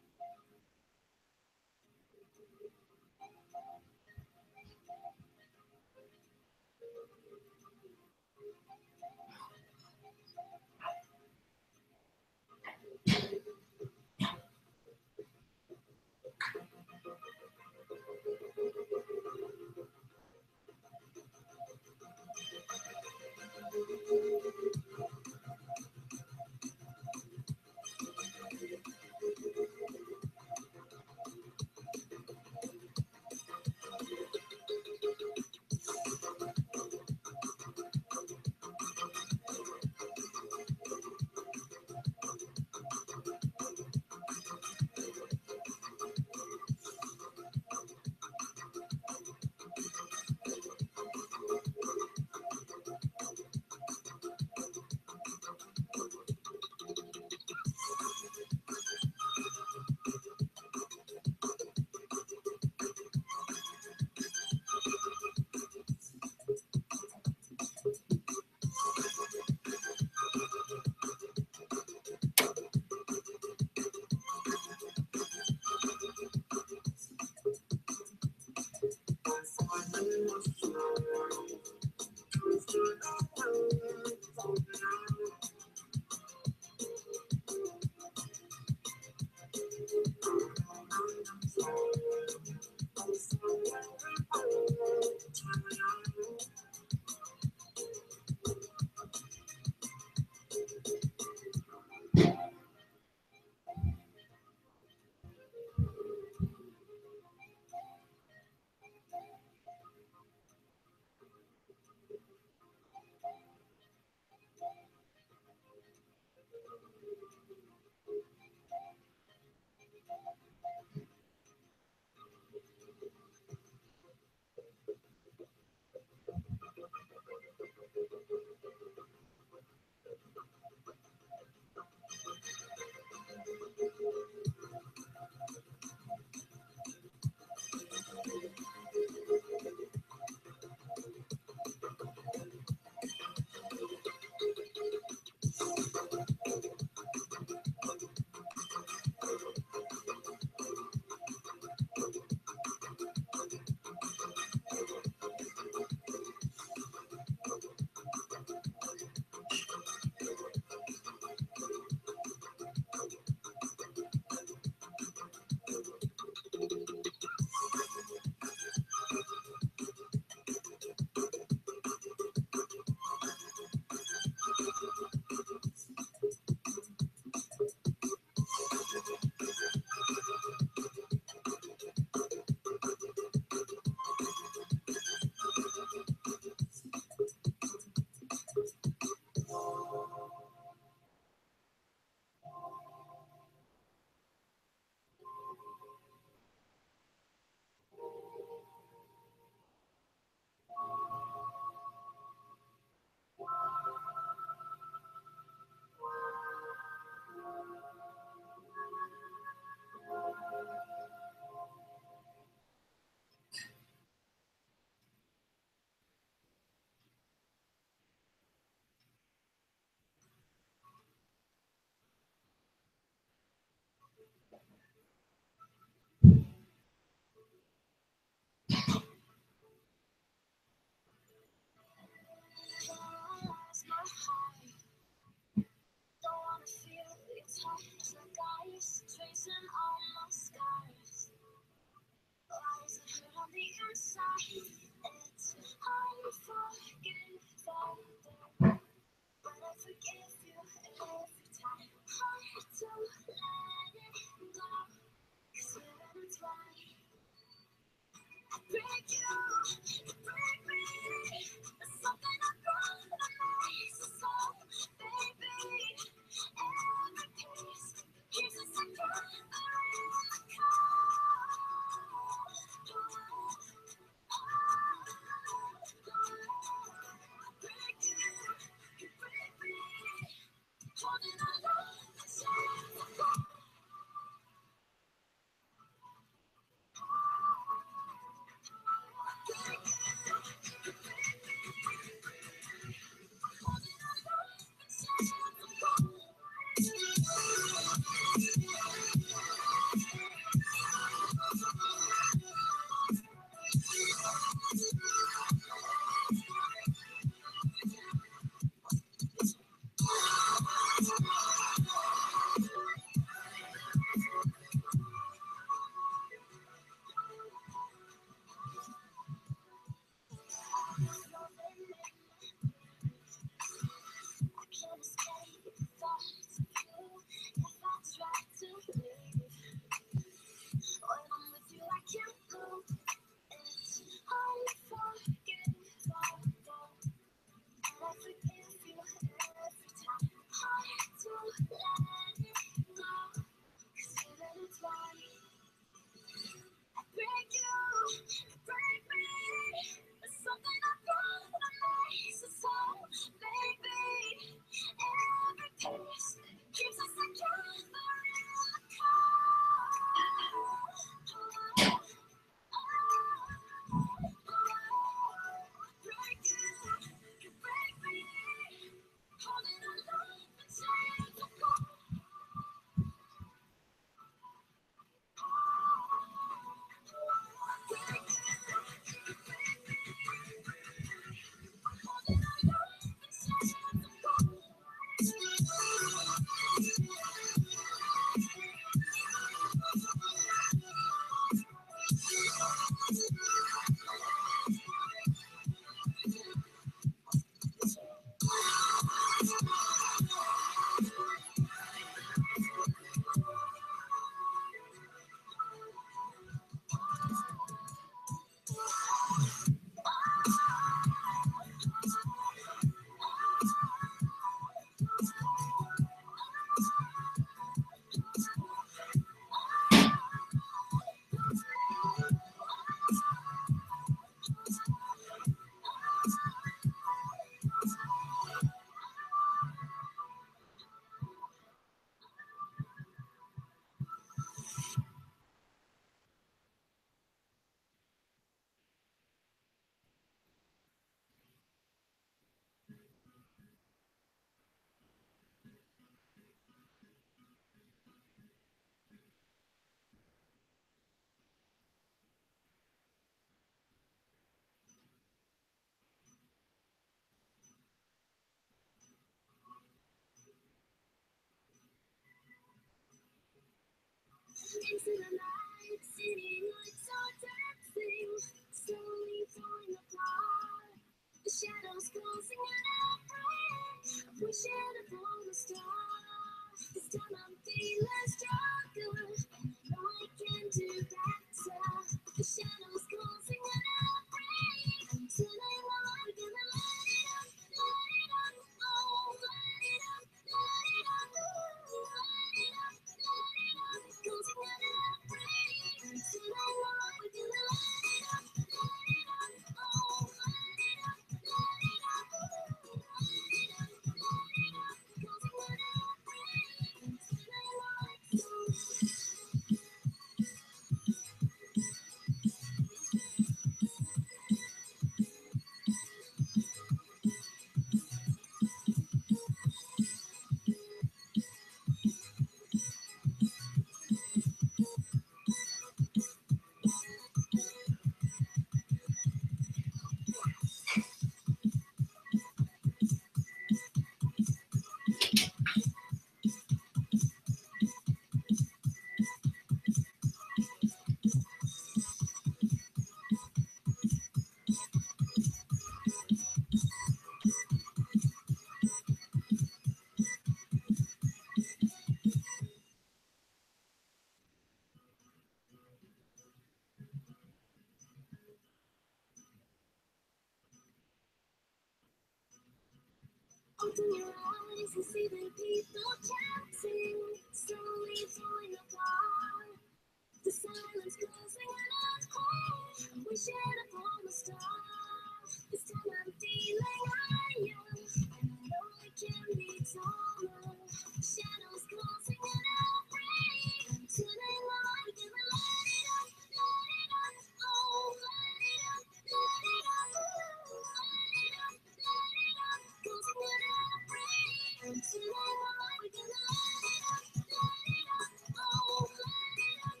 Open your eyes and see the people counting, slowly falling apart. The silence closing in on home. We shared upon the stars. This time I'm feeling higher, and I know it can be taller. Shadows closing in our brain. Turning light, give it light it up, light it up, oh, light it up, light it up, light it up, light it up, closing in our brain. Turning light, we can light it up, light it up, oh, light it up.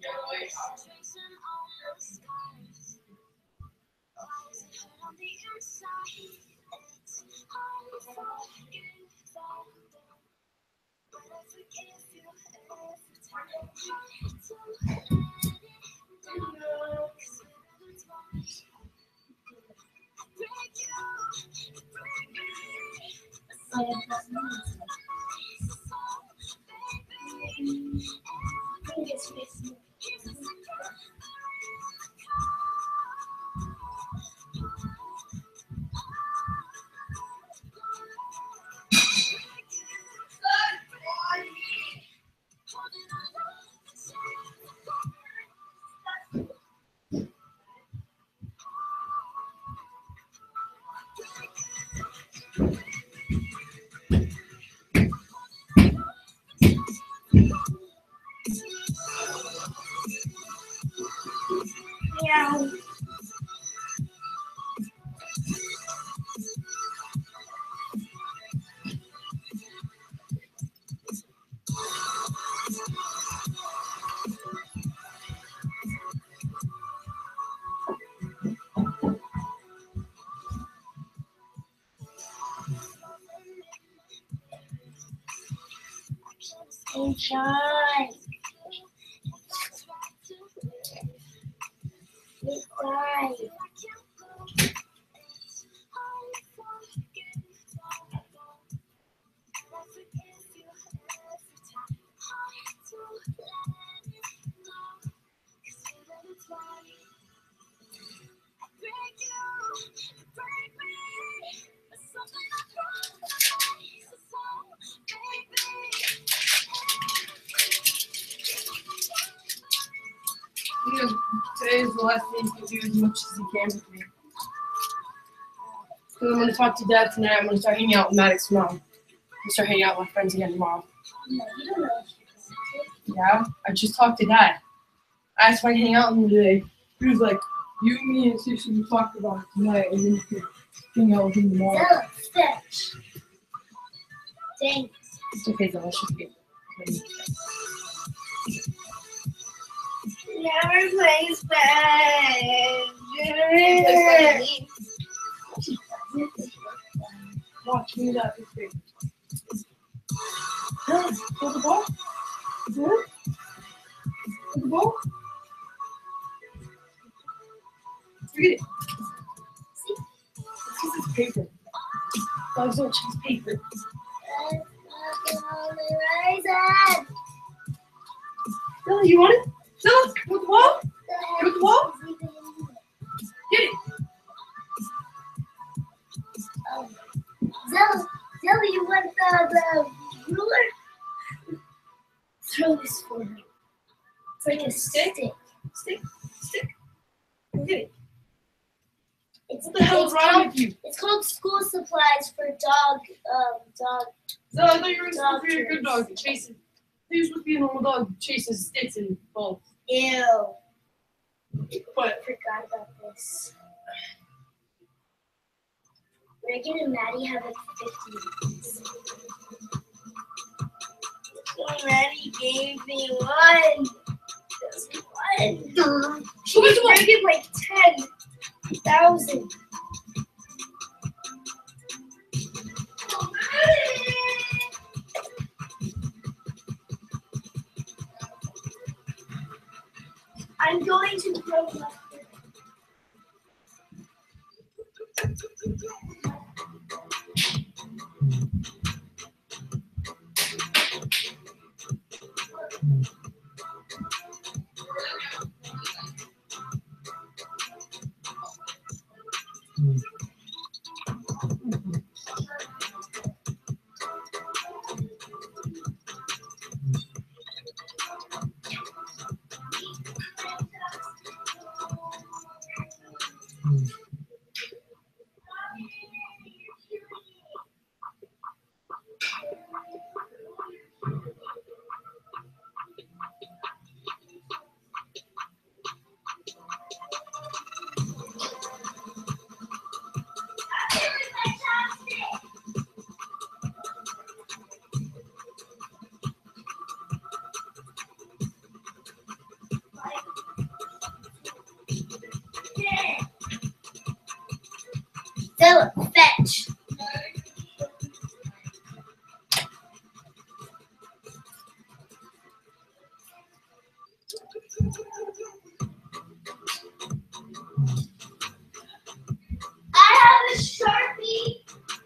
Yeah. Sunshine. It's bright. You know, today is the last thing you do as much as you can with me. Because I'm going to talk to Dad tonight. I'm going to start hanging out with Maddox tomorrow. I'm going to start hanging out with my friends again tomorrow. No, you don't know. Yeah, I just talked to Dad. I asked if I can hang out with him today. He was like, you, me, and Sushi, we talked about it tonight, and then you can hang out with him tomorrow. Zella, fetch. Dang. It's okay, though. It's just good. Never plays bad. Watch me that this big. Yeah, hold the ball. Is it? Hold the ball. Look at it. See? This is paper. Dogs don't choose paper. Stella, you want it? Stella, with the ball? With the ball? Get it. Oh. Zella, Zella, you want the, the ruler? Throw this for me. It's like a stick. Stick, stick. Get it. It's, What the hell is it's wrong called, with you? It's called school supplies for dog, um, dog. No, I thought you were supposed to be a Doctors. good dog that chases. He was supposed to be a normal dog that chases sticks and balls. Ew. But I forgot about this. Reagan and Maddie have like fifty minutes. So Maddie gave me one. Just one. She gave Reagan like ten thousand. I'm going to grow up. I have a Sharpie.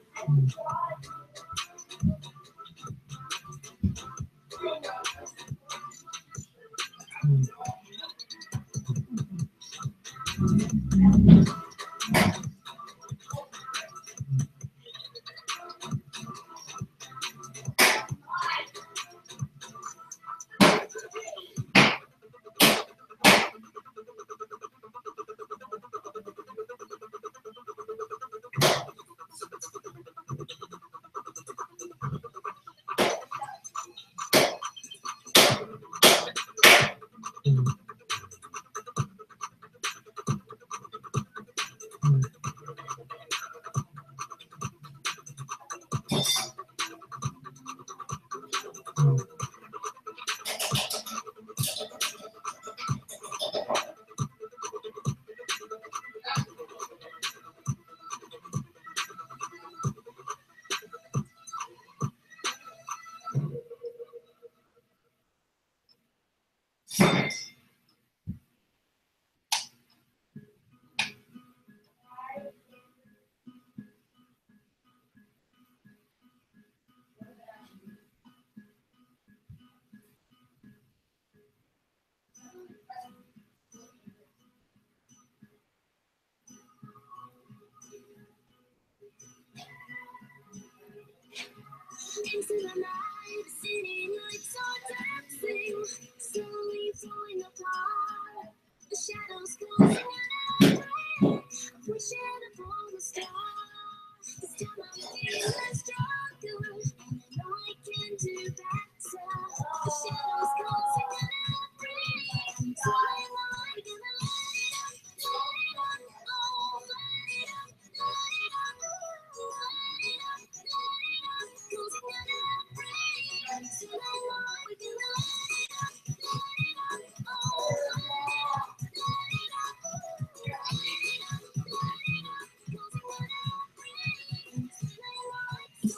Into the night, city lights are dancing, slowly falling apart. The shadows closing in our breath. Wish it upon the stars. This time I'm feeling stronger. I know I can do better. The shadows closing in our breath. So I know I can light it up, light it up, oh, light it up, light it up, light it up, light it up, closing in our breath. So I know I can light it up, light it up, oh, light it up, light it up, light it up, light it up, closing in our breath. So I know I can.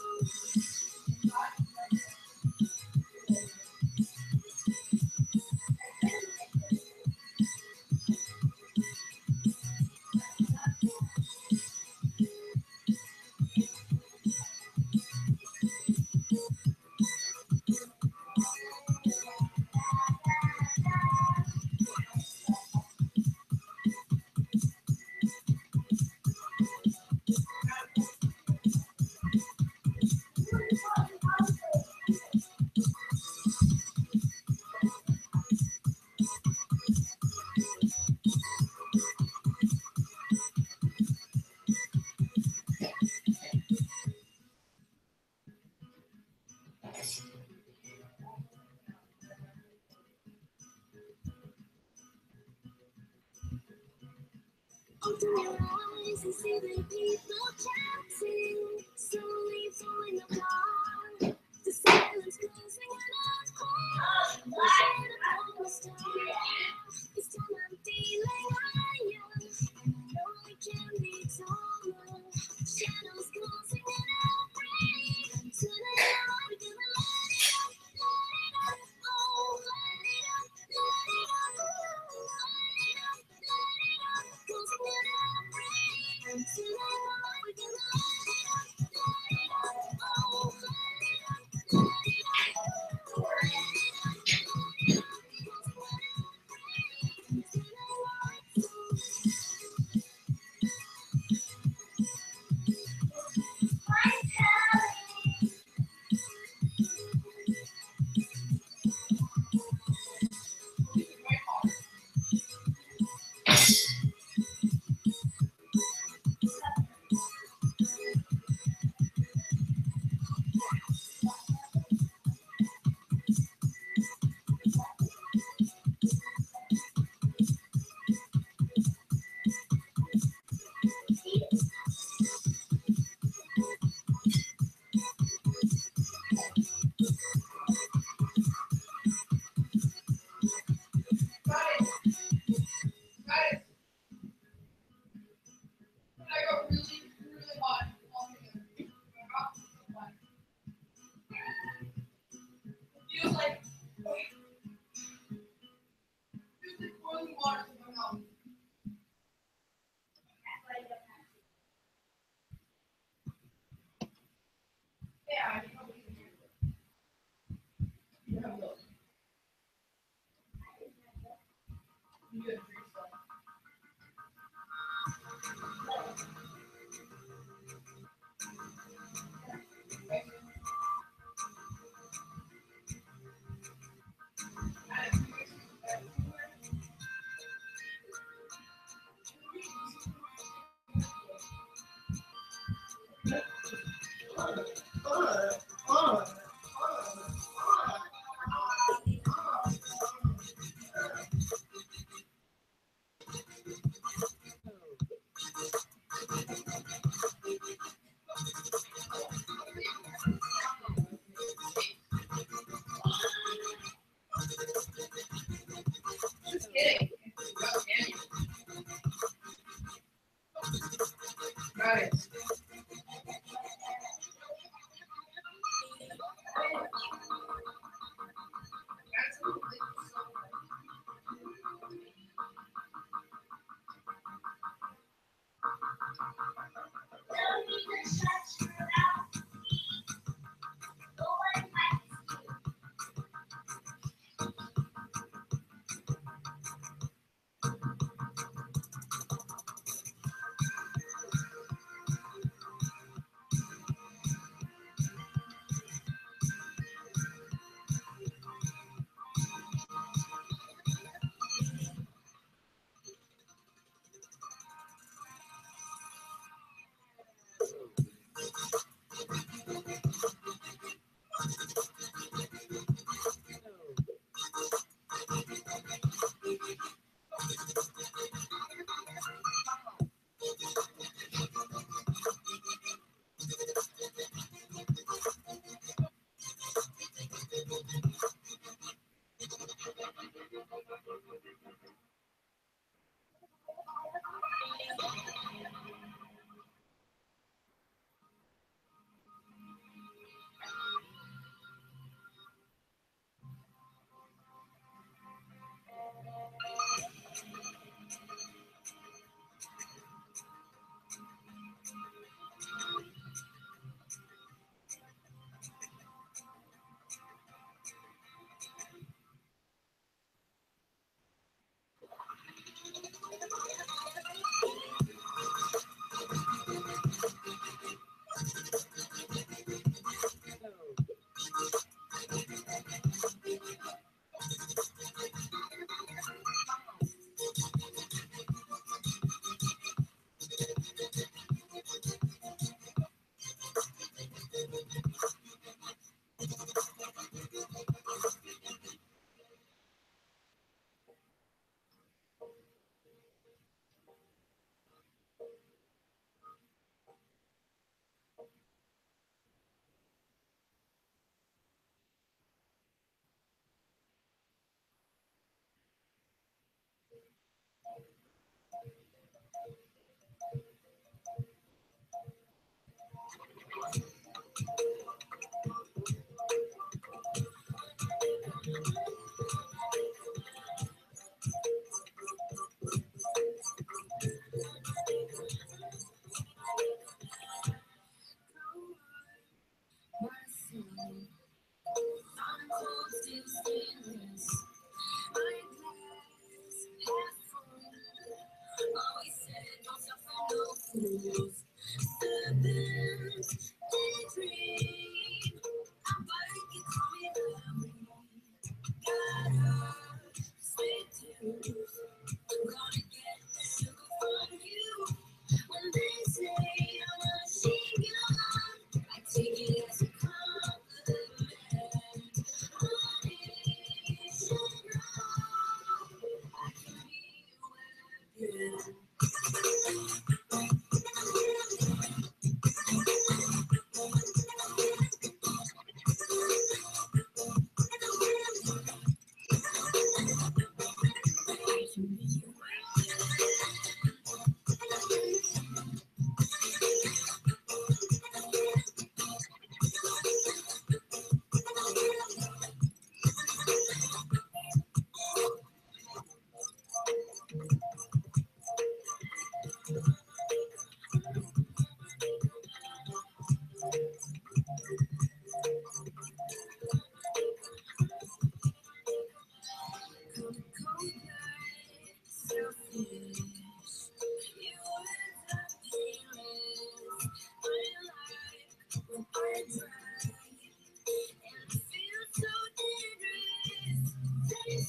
Open your eyes and see the people chanting, slowly falling apart. The silence closing in our heart. Pushing upon the stars. This time I'm feeling higher. I know I can be taller. Shadows closing in our brain. Tonight I'm gonna light it up, light it up, oh, light it up, light it up, light it up, light it up, closing in our brain. Tonight I'm gonna light it up, light it up, oh, light it up. You get free stuff. Just kidding. Got it.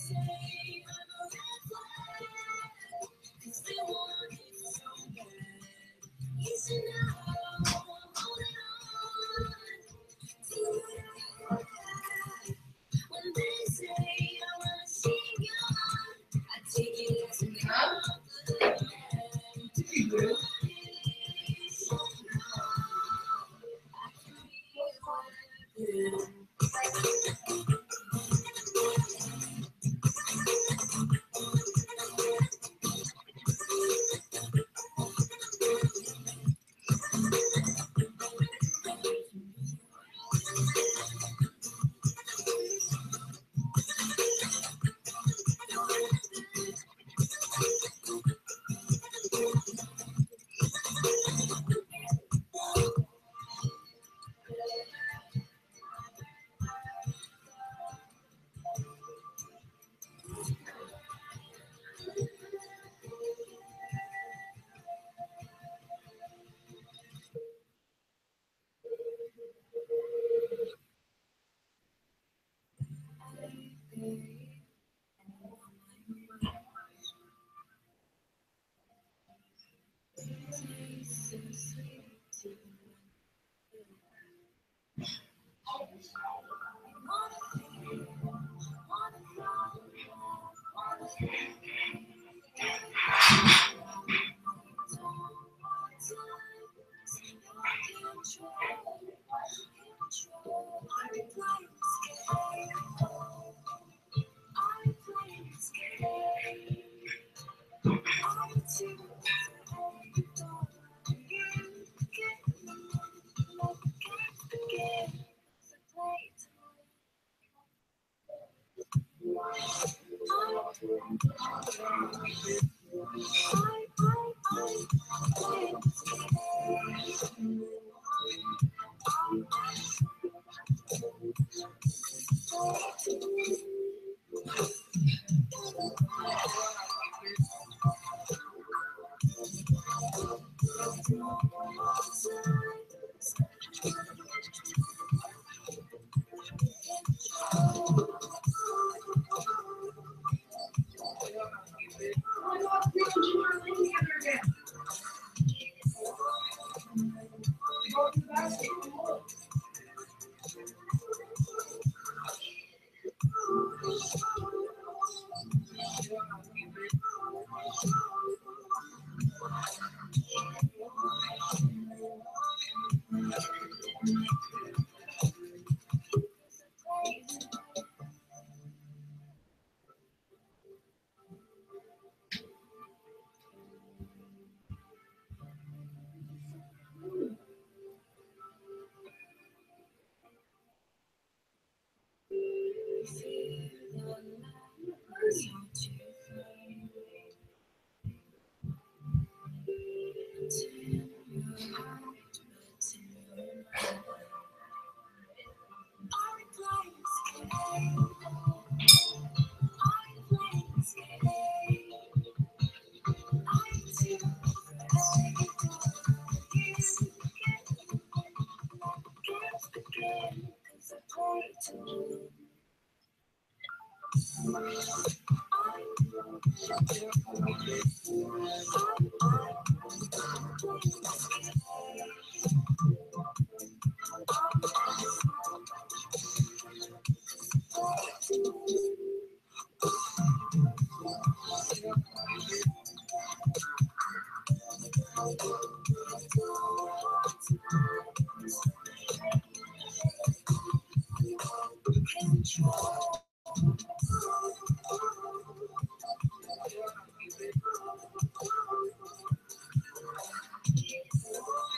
Control.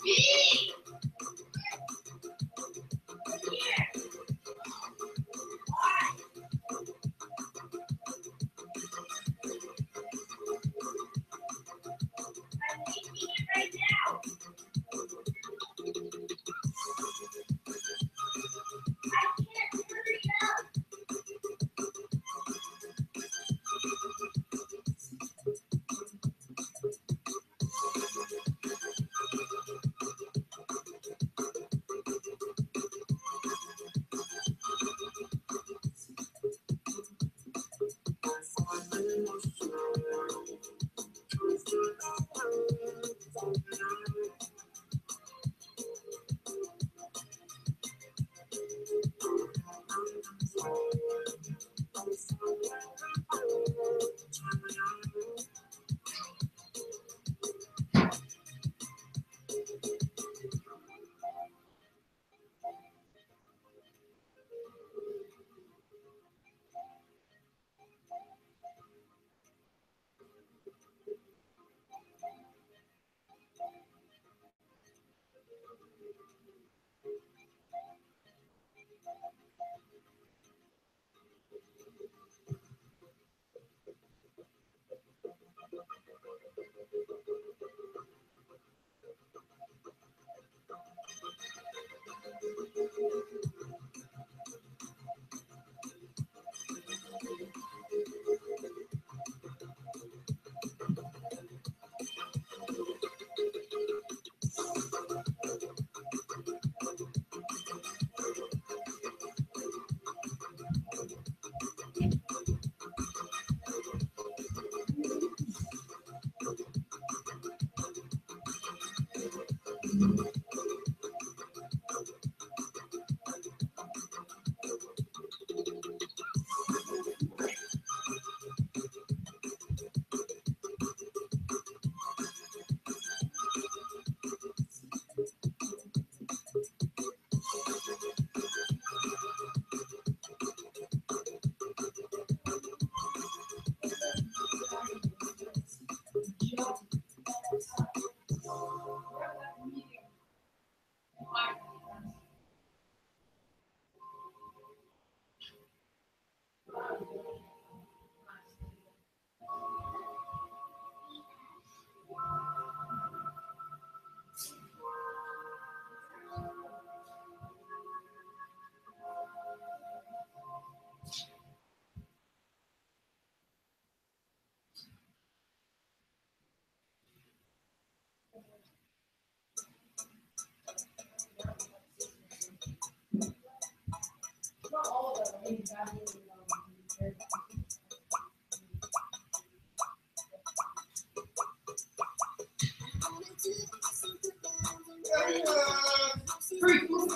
Pretty cool.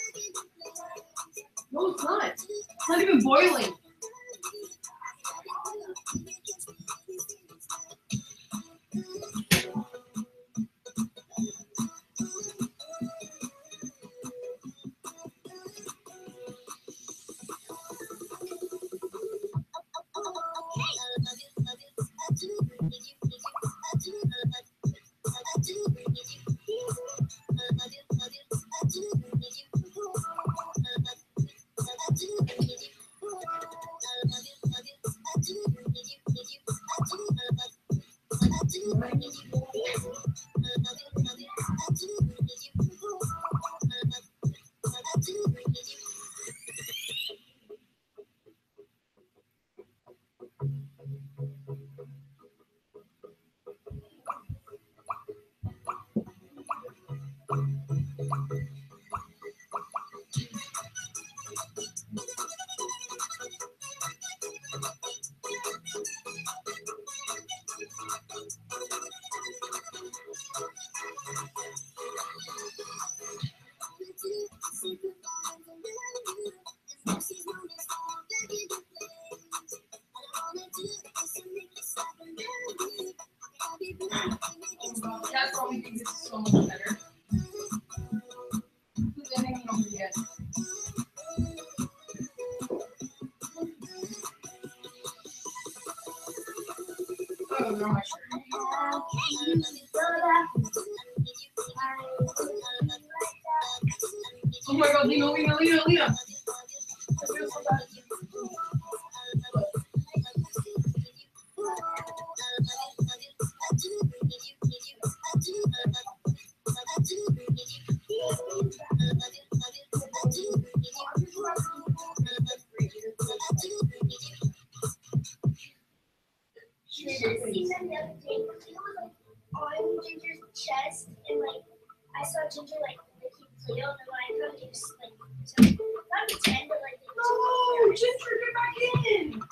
No, it's not. It's not even boiling. That's why we think this is so much better. Who's hanging over yet? Oh, no, my shirt. Oh my god, Lena, Lena, Lena, Lena. I feel so bad. You should have seen them the other day. It was like on Ginger's chest, and like I saw Ginger like making Play-Doh, and then I thought he was like so, not pretend, but like. No, Ginger, get back in.